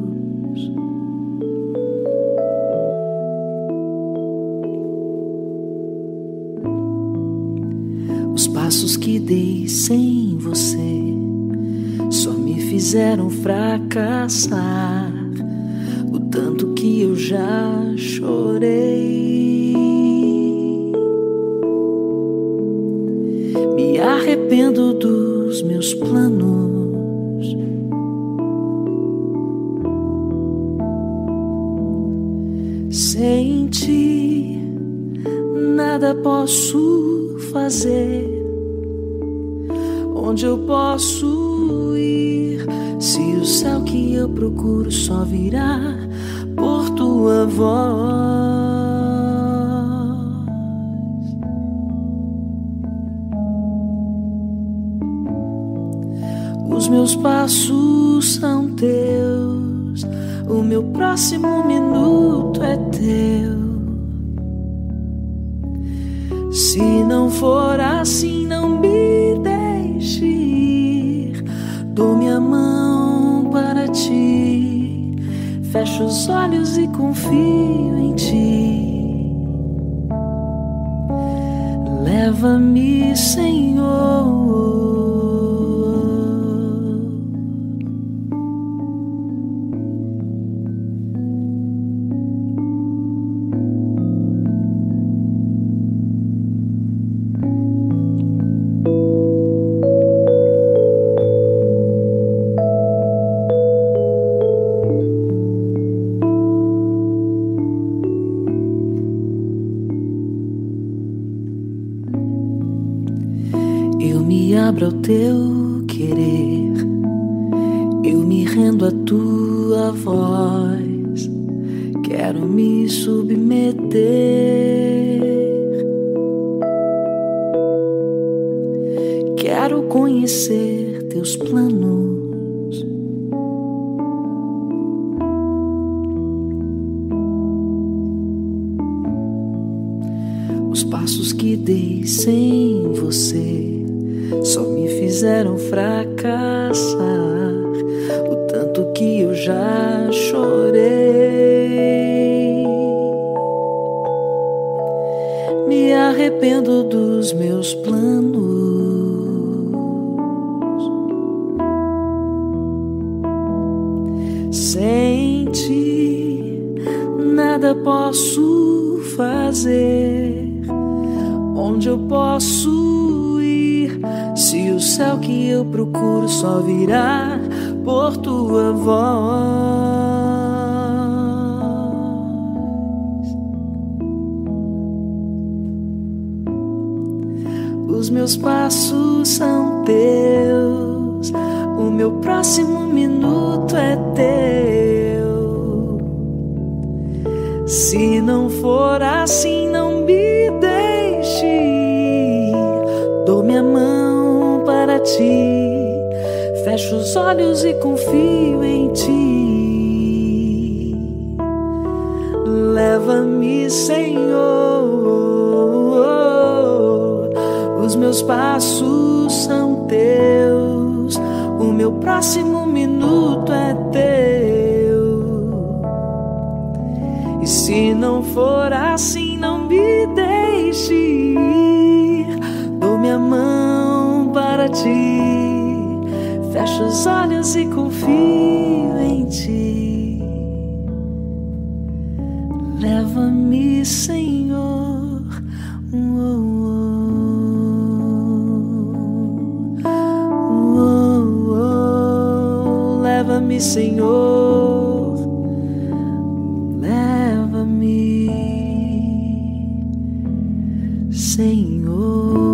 os passos que dei sem você só me fizeram fracassar. O tanto que eu já chorei, me arrependo dos meus planos. Sem ti nada posso fazer. Onde eu posso ir, se o céu que eu procuro só virá por tua voz? Os meus passos são teus, o meu próximo minuto é teu. Se não for assim, não me deixe ir. Dou minha mão para ti, fecho os olhos e confio em ti. Leva-me, Senhor. Abra o teu querer, eu me rendo à tua voz, quero me submeter, quero conhecer teus planos, os passos que dei sem você só me fizeram fracassar. O tanto que eu já chorei, me arrependo arrependo dos meus planos. Sem ti nada posso fazer. Onde eu posso ir se o céu que eu procuro só virá por tua voz? Os meus passos são teus, o meu próximo minuto é teu. Se não for assim, não me deixe ir. Dou minha mão para ti, fecho os olhos e confio em ti. Leva-me, Senhor. Os meus passos são teus, o meu próximo minuto é teu. E se não for assim, não me deixe ir. Dou minha mão para ti, fecho os olhos e confio em ti. Leva-me, Senhor. Oh, oh. Leva-me, Senhor, leva-me, Senhor.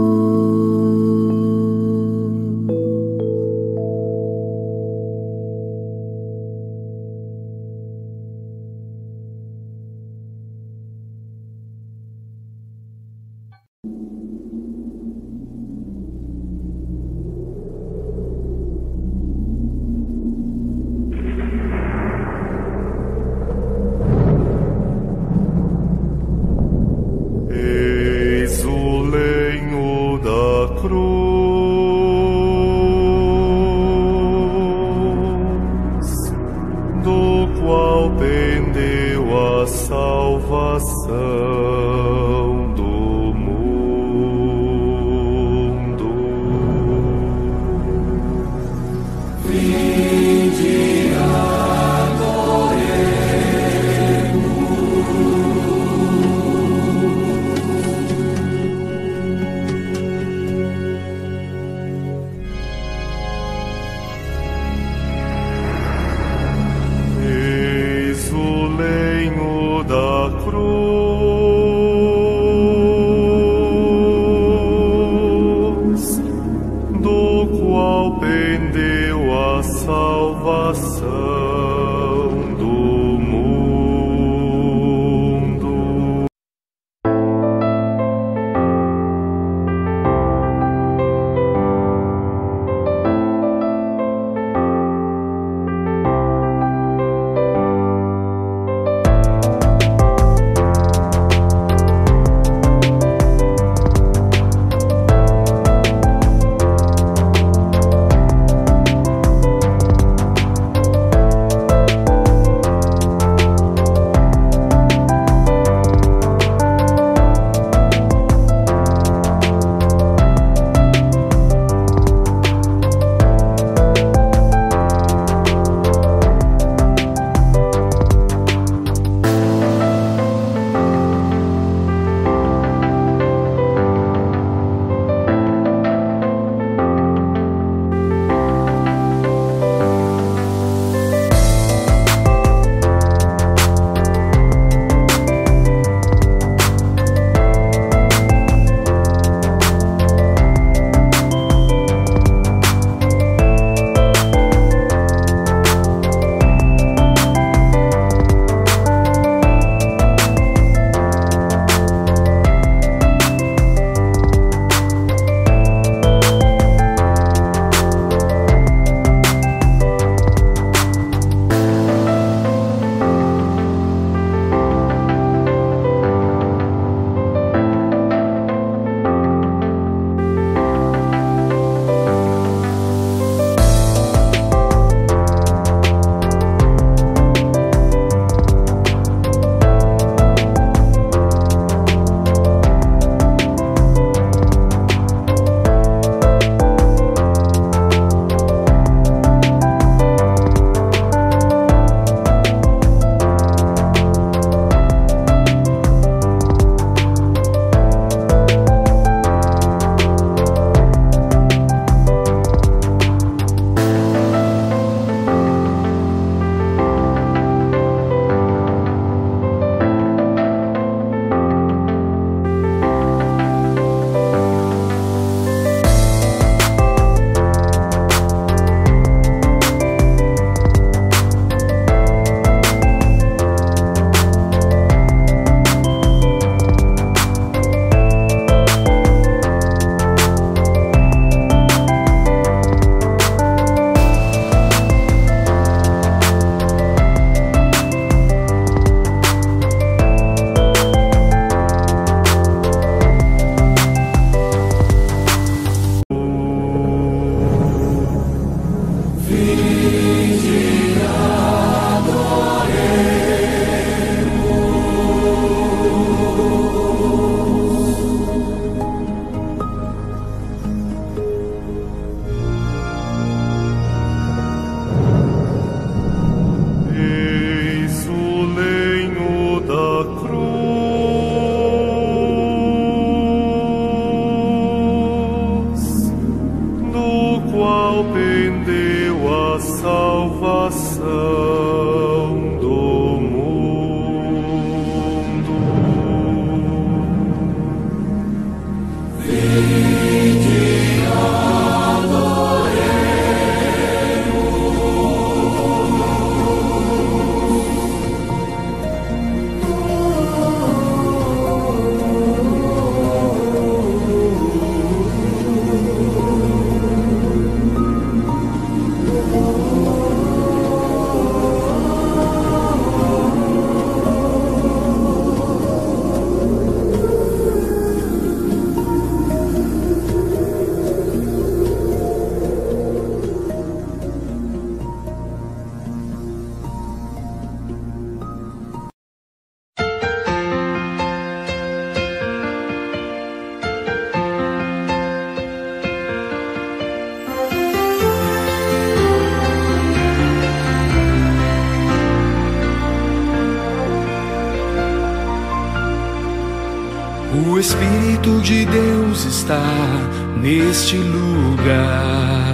Espírito de Deus está neste lugar.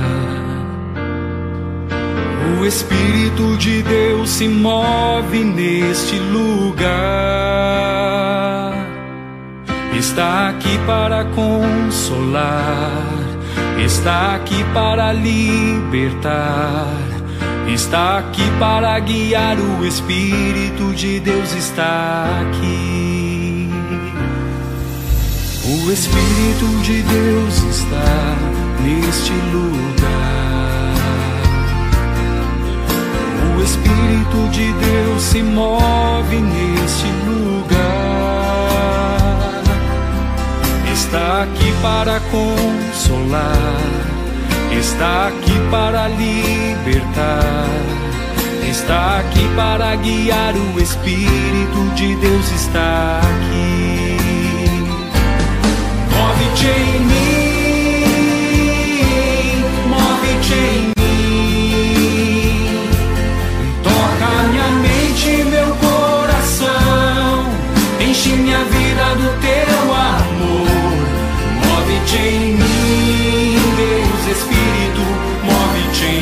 O Espírito de Deus se move neste lugar. Está aqui para consolar, está aqui para libertar, está aqui para guiar. O Espírito de Deus está aqui. O Espírito de Deus está neste lugar. O Espírito de Deus se move neste lugar. Está aqui para consolar, está aqui para libertar, está aqui para guiar. O Espírito de Deus está aqui. Move-te em mim, move-te em mim. Toca minha mente e meu coração, enche minha vida do teu amor. Move-te em mim, Deus Espírito, move-te em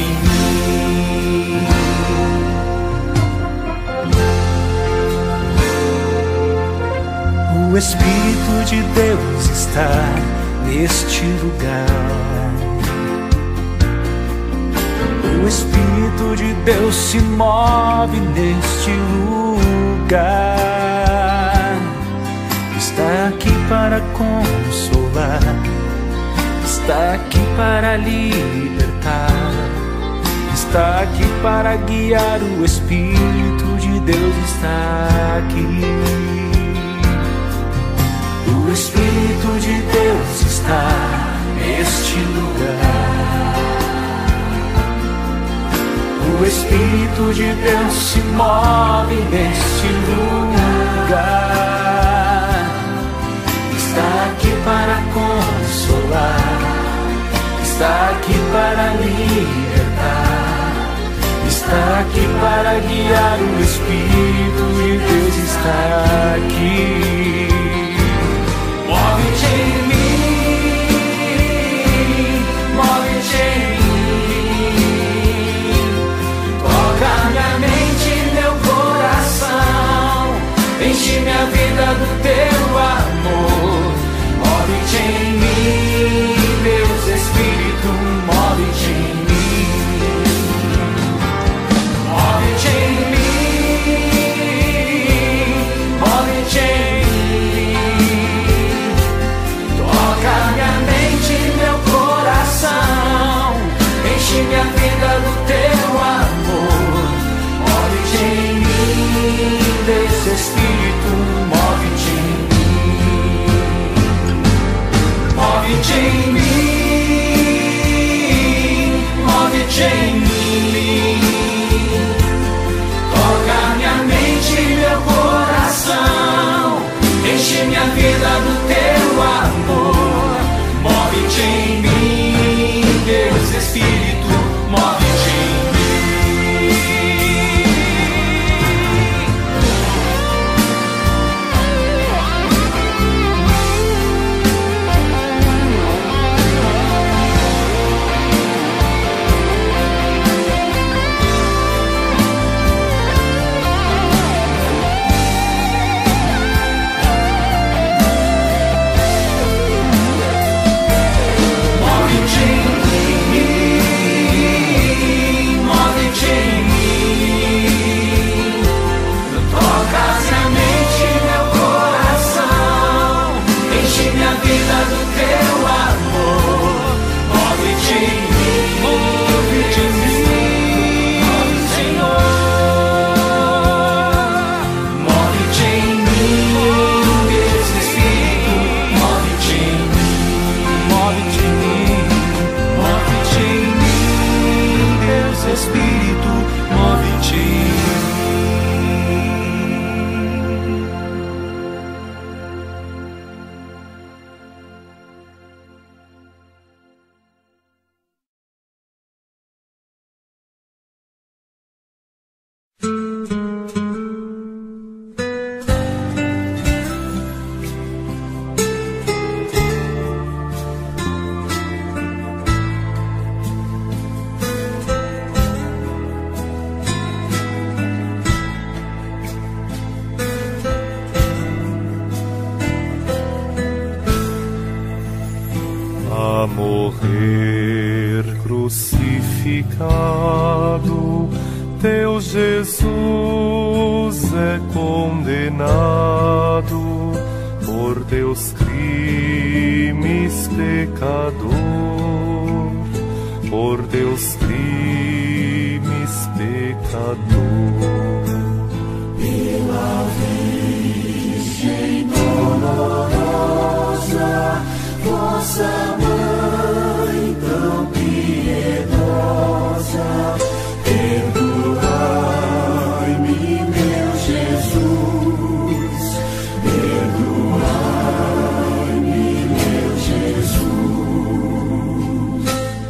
mim. O Espírito de Deus está neste lugar. O Espírito de Deus se move neste lugar. Está aqui para consolar, está aqui para libertar, está aqui para guiar. O Espírito de Deus está aqui. O Espírito de Deus está neste lugar. O Espírito de Deus se move neste lugar. Está aqui para consolar, está aqui para libertar, está aqui para guiar. O Espírito de Deus está aqui. Move-te em mim, move-te em mim. Toca minha mente e meu coração, enche minha vida do teu amor. Move-te em mim, Deus Espírito, move-te em mim. Move-te em mim, move-te em mim. Toca minha mente e meu coração, enche minha vida do teu amor. Move-te em mim, Deus Espírito, move-te em mim. Move-te em mim, move-te em mim. Toca minha mente e meu coração, enche minha vida do teu amor. Move-te em mim, Deus Espírito, move-te em mim. a morrer crucificado, teu Jesus é condenado por teus crimes, pecador, por teus crimes, pecador. Pela Virgem dolorosa, vossa mãe tão piedosa, perdoai-me, meu Jesus, perdoai-me, meu Jesus.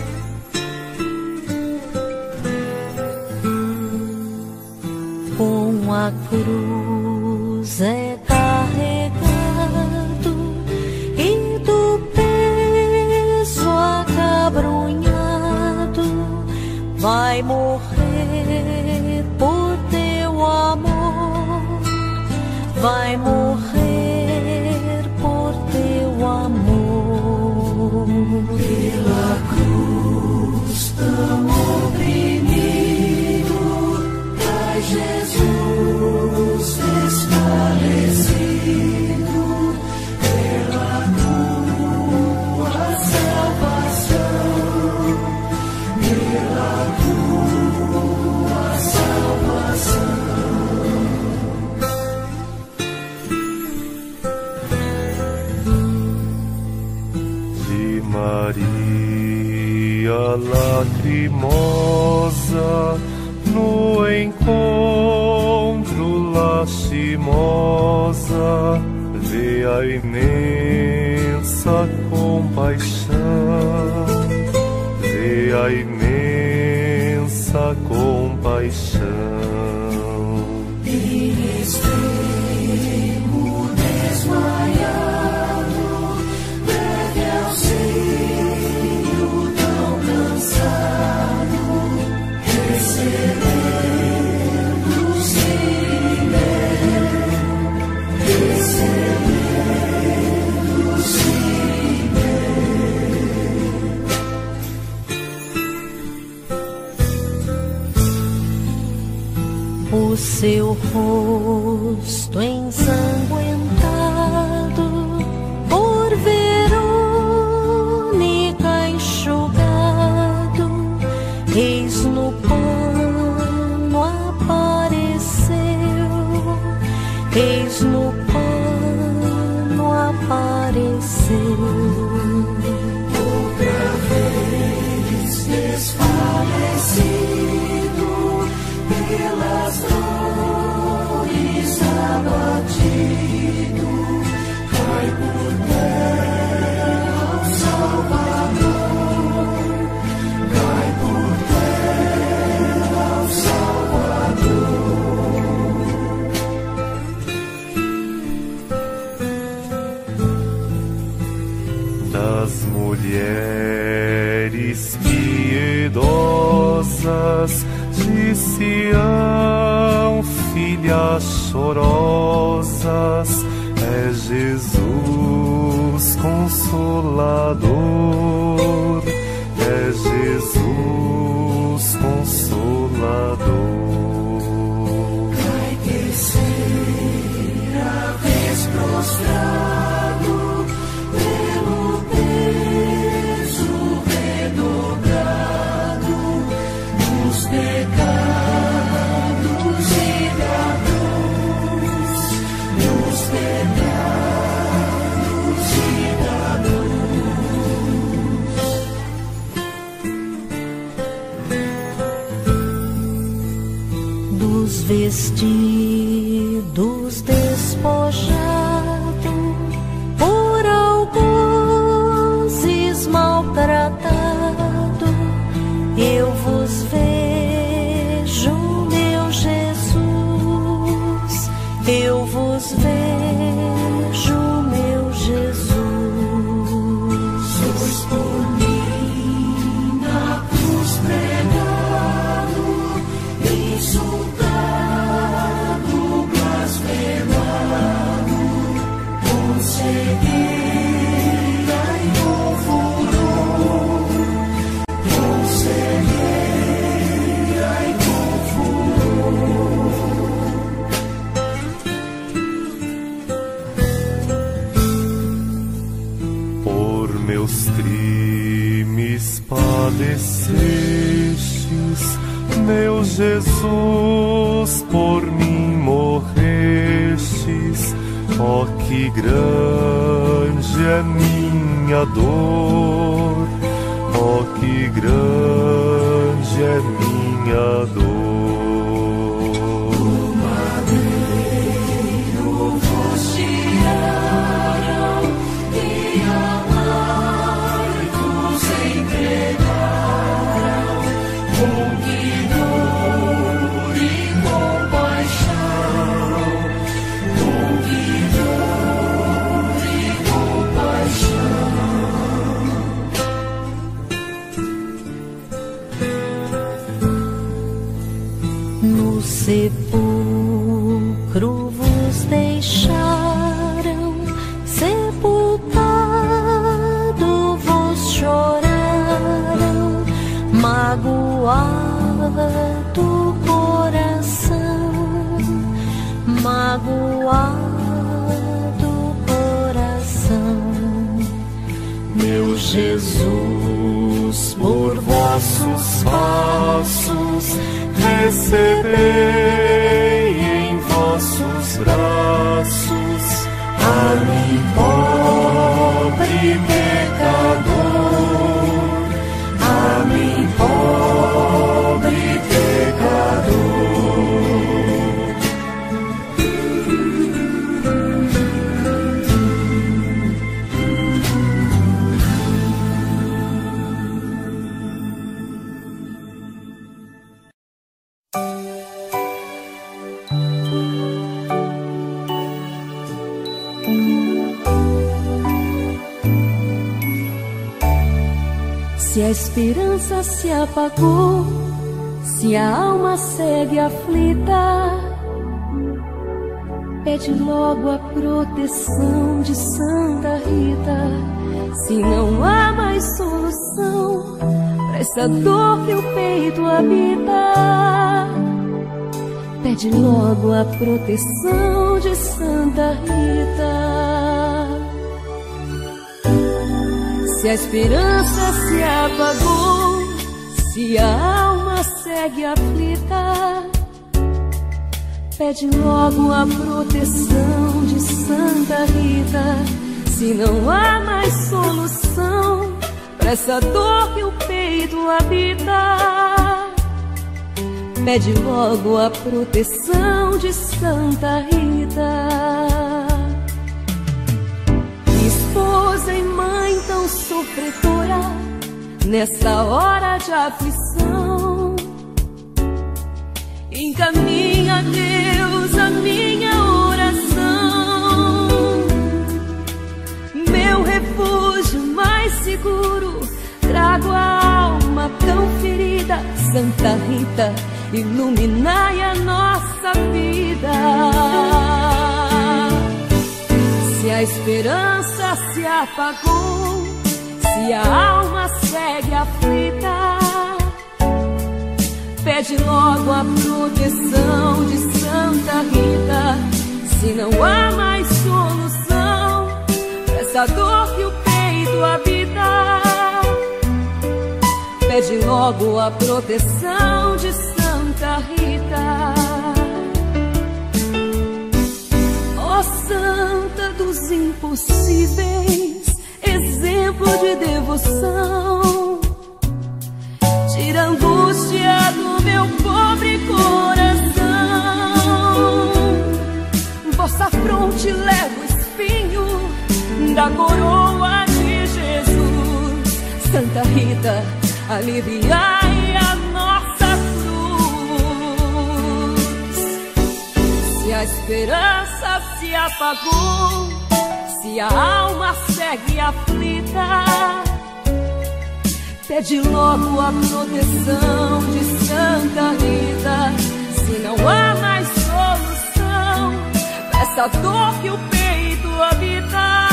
Com a cruz é carregado e do peso acabrunhado, vai morrer por teu amor, vai morrer por teu amor. Pela cruz tão oprimido, trai Jesus desfalecido, pela tua salvação, pela tua salvação. De Maria lacrimosa, no encontro lastimosa, vê a imensa compaixão, vê a imensa compaixão. Em extremo desmaiado, breve auxílio tão cansado, recebendo-se recebendo-se o seu rosto ensanguentado, por Verônica enxugado, eis no pano apareceu, eis no pano apareceu. outra vez desfalecido, pelas dores abatido, cai por terra o Salvador, cai por terra o Salvador. Das mulheres piedosas de Sião, filhas chorosas, é Jesus Consolador, é Jesus Consolador. Cai terceira vez prostrado, pelo peso redobrado, nos pecados e da cruz, nos pecados e da cruz. Dos vestidos despojado, por algozes maltratado, eu vos vejo, meu Jesus, eu vos vejo, meu Jesus. Sois por mim na cruz pregado, insultado crimes padecestes, meu Jesus, por mim morrestes. Ó, que grande é minha dor, ó, que grande é minha dor. Sepulcro vos deixaram, sepultado vos choraram, magoado coração, magoado coração. Meu Jesus, por vossos passos recebei em vossos braços a mim, pobre pecador, a mim, pobre pecador. Se a esperança se apagou, se a alma segue aflita, pede logo a proteção de Santa Rita. Se não há mais solução pra essa dor que o peito habita, pede logo a proteção de Santa Rita. Se a esperança se apagou, se a alma segue aflita, pede logo a proteção de Santa Rita. Se não há mais solução pra essa dor que o peito habita, pede logo a proteção de Santa Rita. Esposa e mãe tão sofredora, nessa hora de aflição, encaminha a Deus a minha oração. Meu refúgio mais seguro, trago a alma tão ferida. Santa Rita, iluminai a nossa vida. Se a esperança se apagou, se a alma segue aflita, pede logo a proteção de Santa Rita. Se não há mais solução pra essa dor que o peito habita, pede logo a proteção de Santa Rita. Ó Santa dos impossíveis, exemplo de devoção, tira a angústia do meu pobre coração. Vossa fronte leva o espinho da coroa de Jesus. Santa Rita, aliviai a nossa cruz. Se a esperança se apagou, se a alma segue aflita, pede logo a proteção de Santa Rita. Se não há mais solução pra essa dor que o peito habita,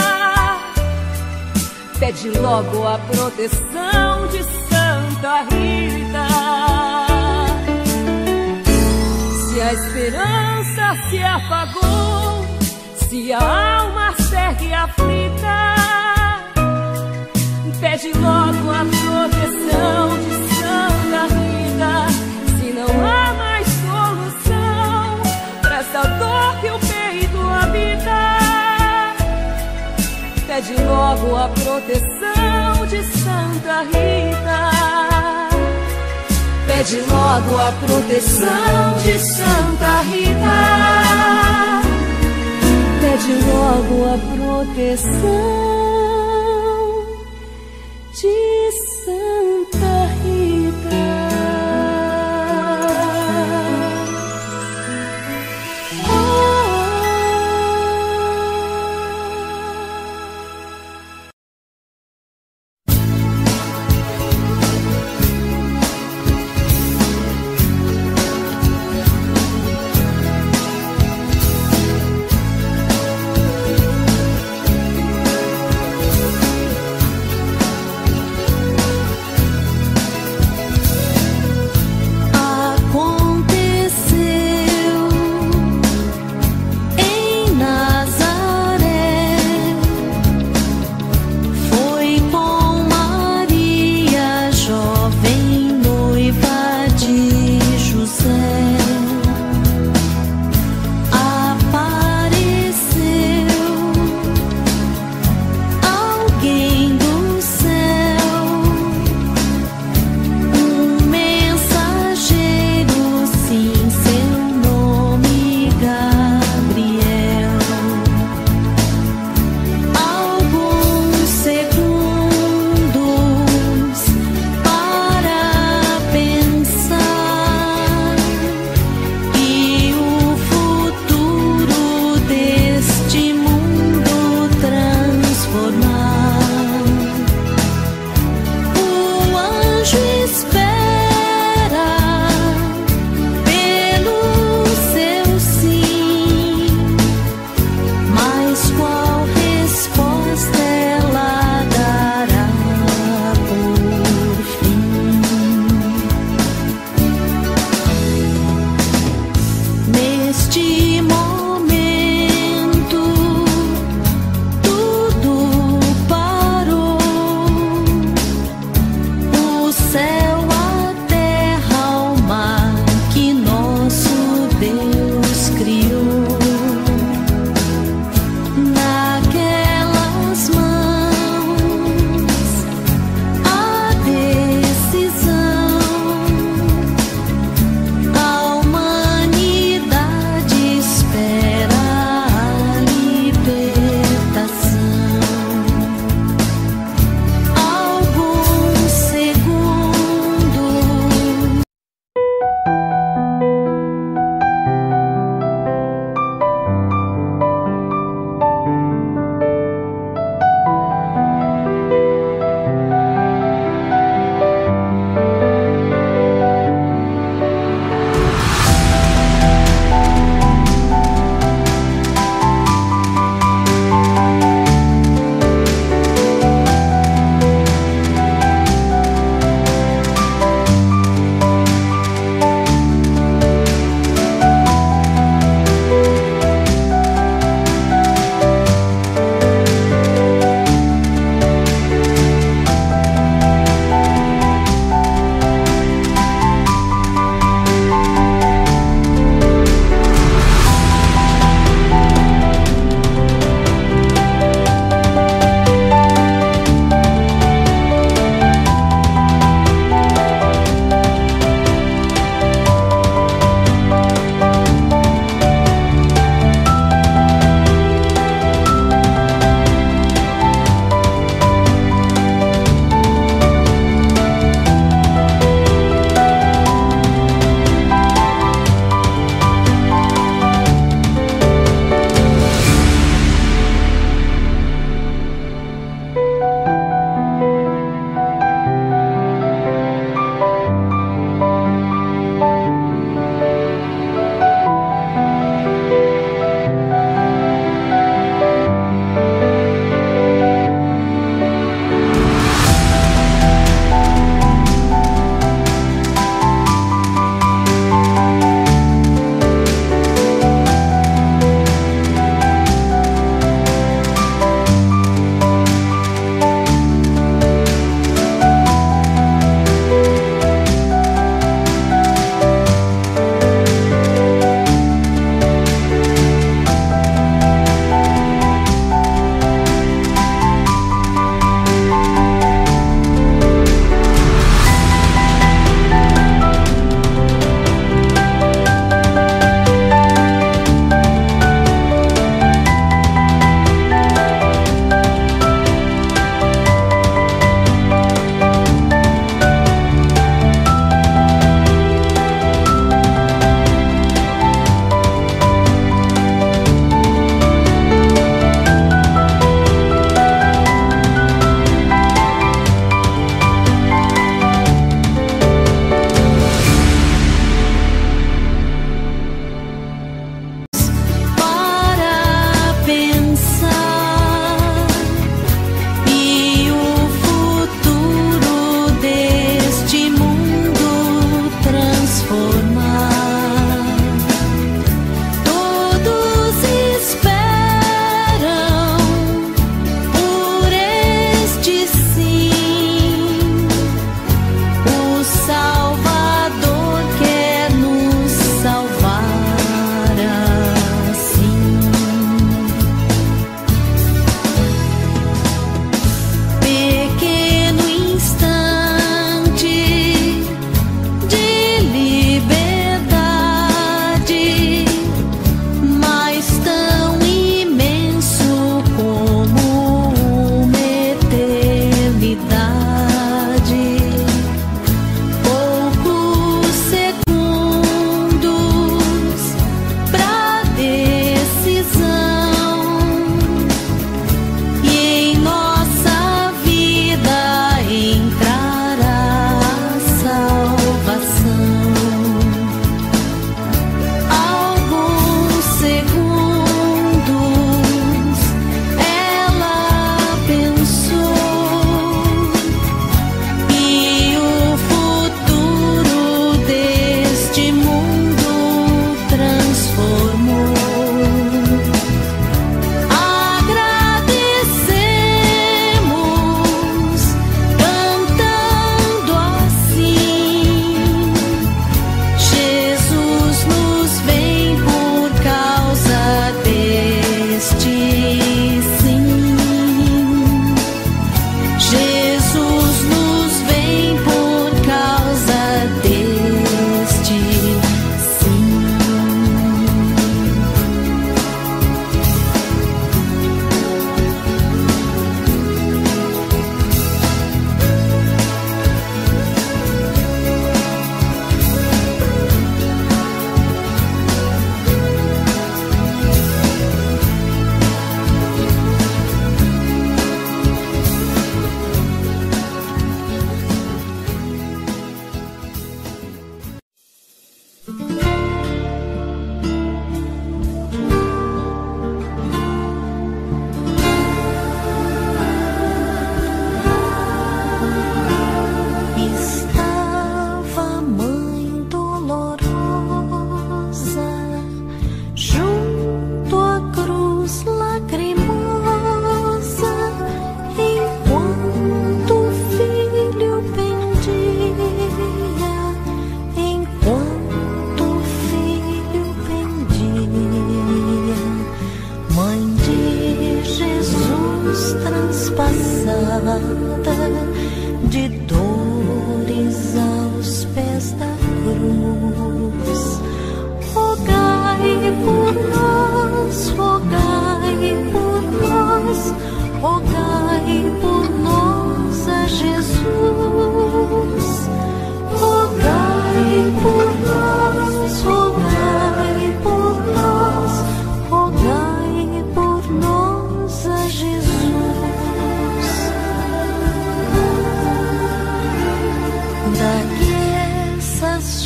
pede logo a proteção de Santa Rita. Se a esperança se apagou, se a alma segue aflita, Pede logo a proteção de Santa Rita. Se não há mais solução pra essa dor que o peito habita, pede logo a proteção de Santa Rita. Pede logo a proteção de Santa Rita. Pede logo a proteção de Santa Rita.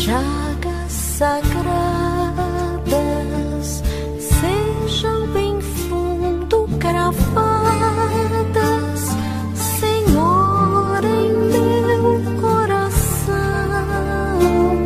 chagas sagradas sejam bem fundo cravadas, Senhor, em meu coração,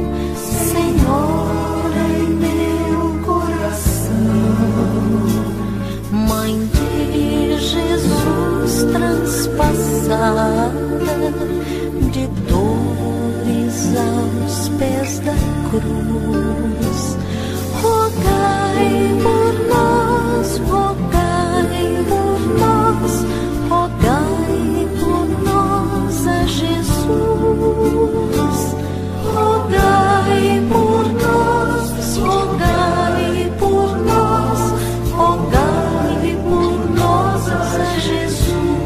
Senhor, em meu coração. Mãe de Jesus transpassada, de dores aos pés da cruz, rogai por nós, rogai por nós, rogai por nós a Jesus, rogai por nós, rogai por nós, rogai por nós a Jesus.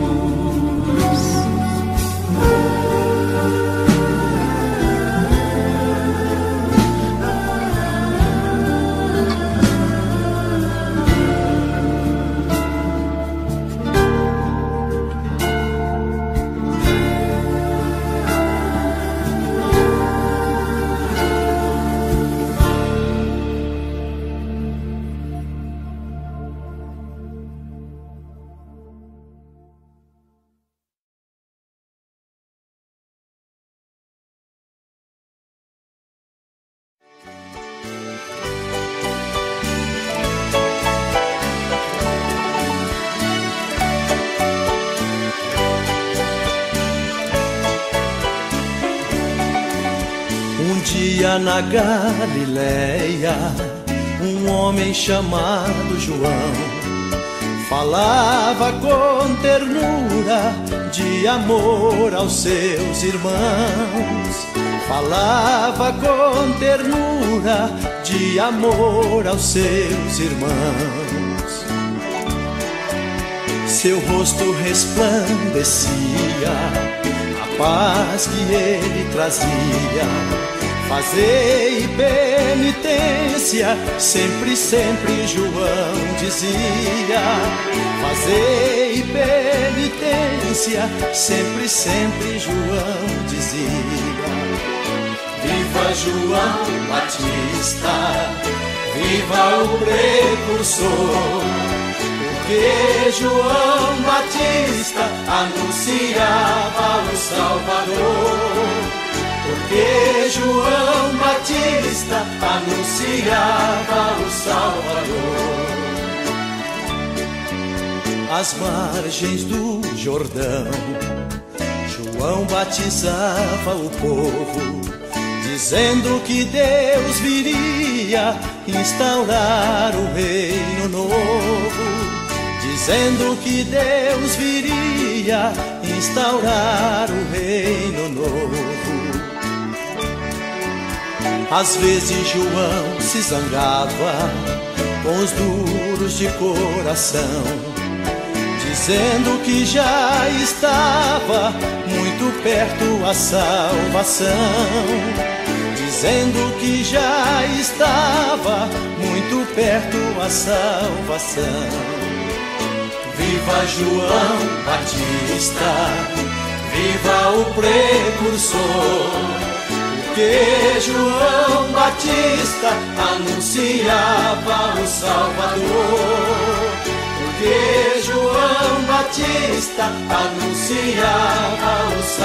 Um dia na Galileia, um homem chamado João falava com ternura de amor aos seus irmãos. Falava com ternura de amor aos seus irmãos. Seu rosto resplandecia a paz que ele trazia. Fazei penitência, sempre, sempre João dizia. Fazei penitência, sempre, sempre João dizia. Viva João Batista, viva o precursor, porque João Batista anunciava o Salvador. Porque João Batista anunciava o Salvador. Às margens do Jordão, João batizava o povo, dizendo que Deus viria instaurar o reino novo. Dizendo que Deus viria instaurar o reino novo. Às vezes João se zangava com os duros de coração, dizendo que já estava muito perto a salvação. Dizendo que já estava muito perto a salvação. Viva João Batista, viva o precursor, porque João Batista anunciava o Salvador. Porque João Batista anunciava o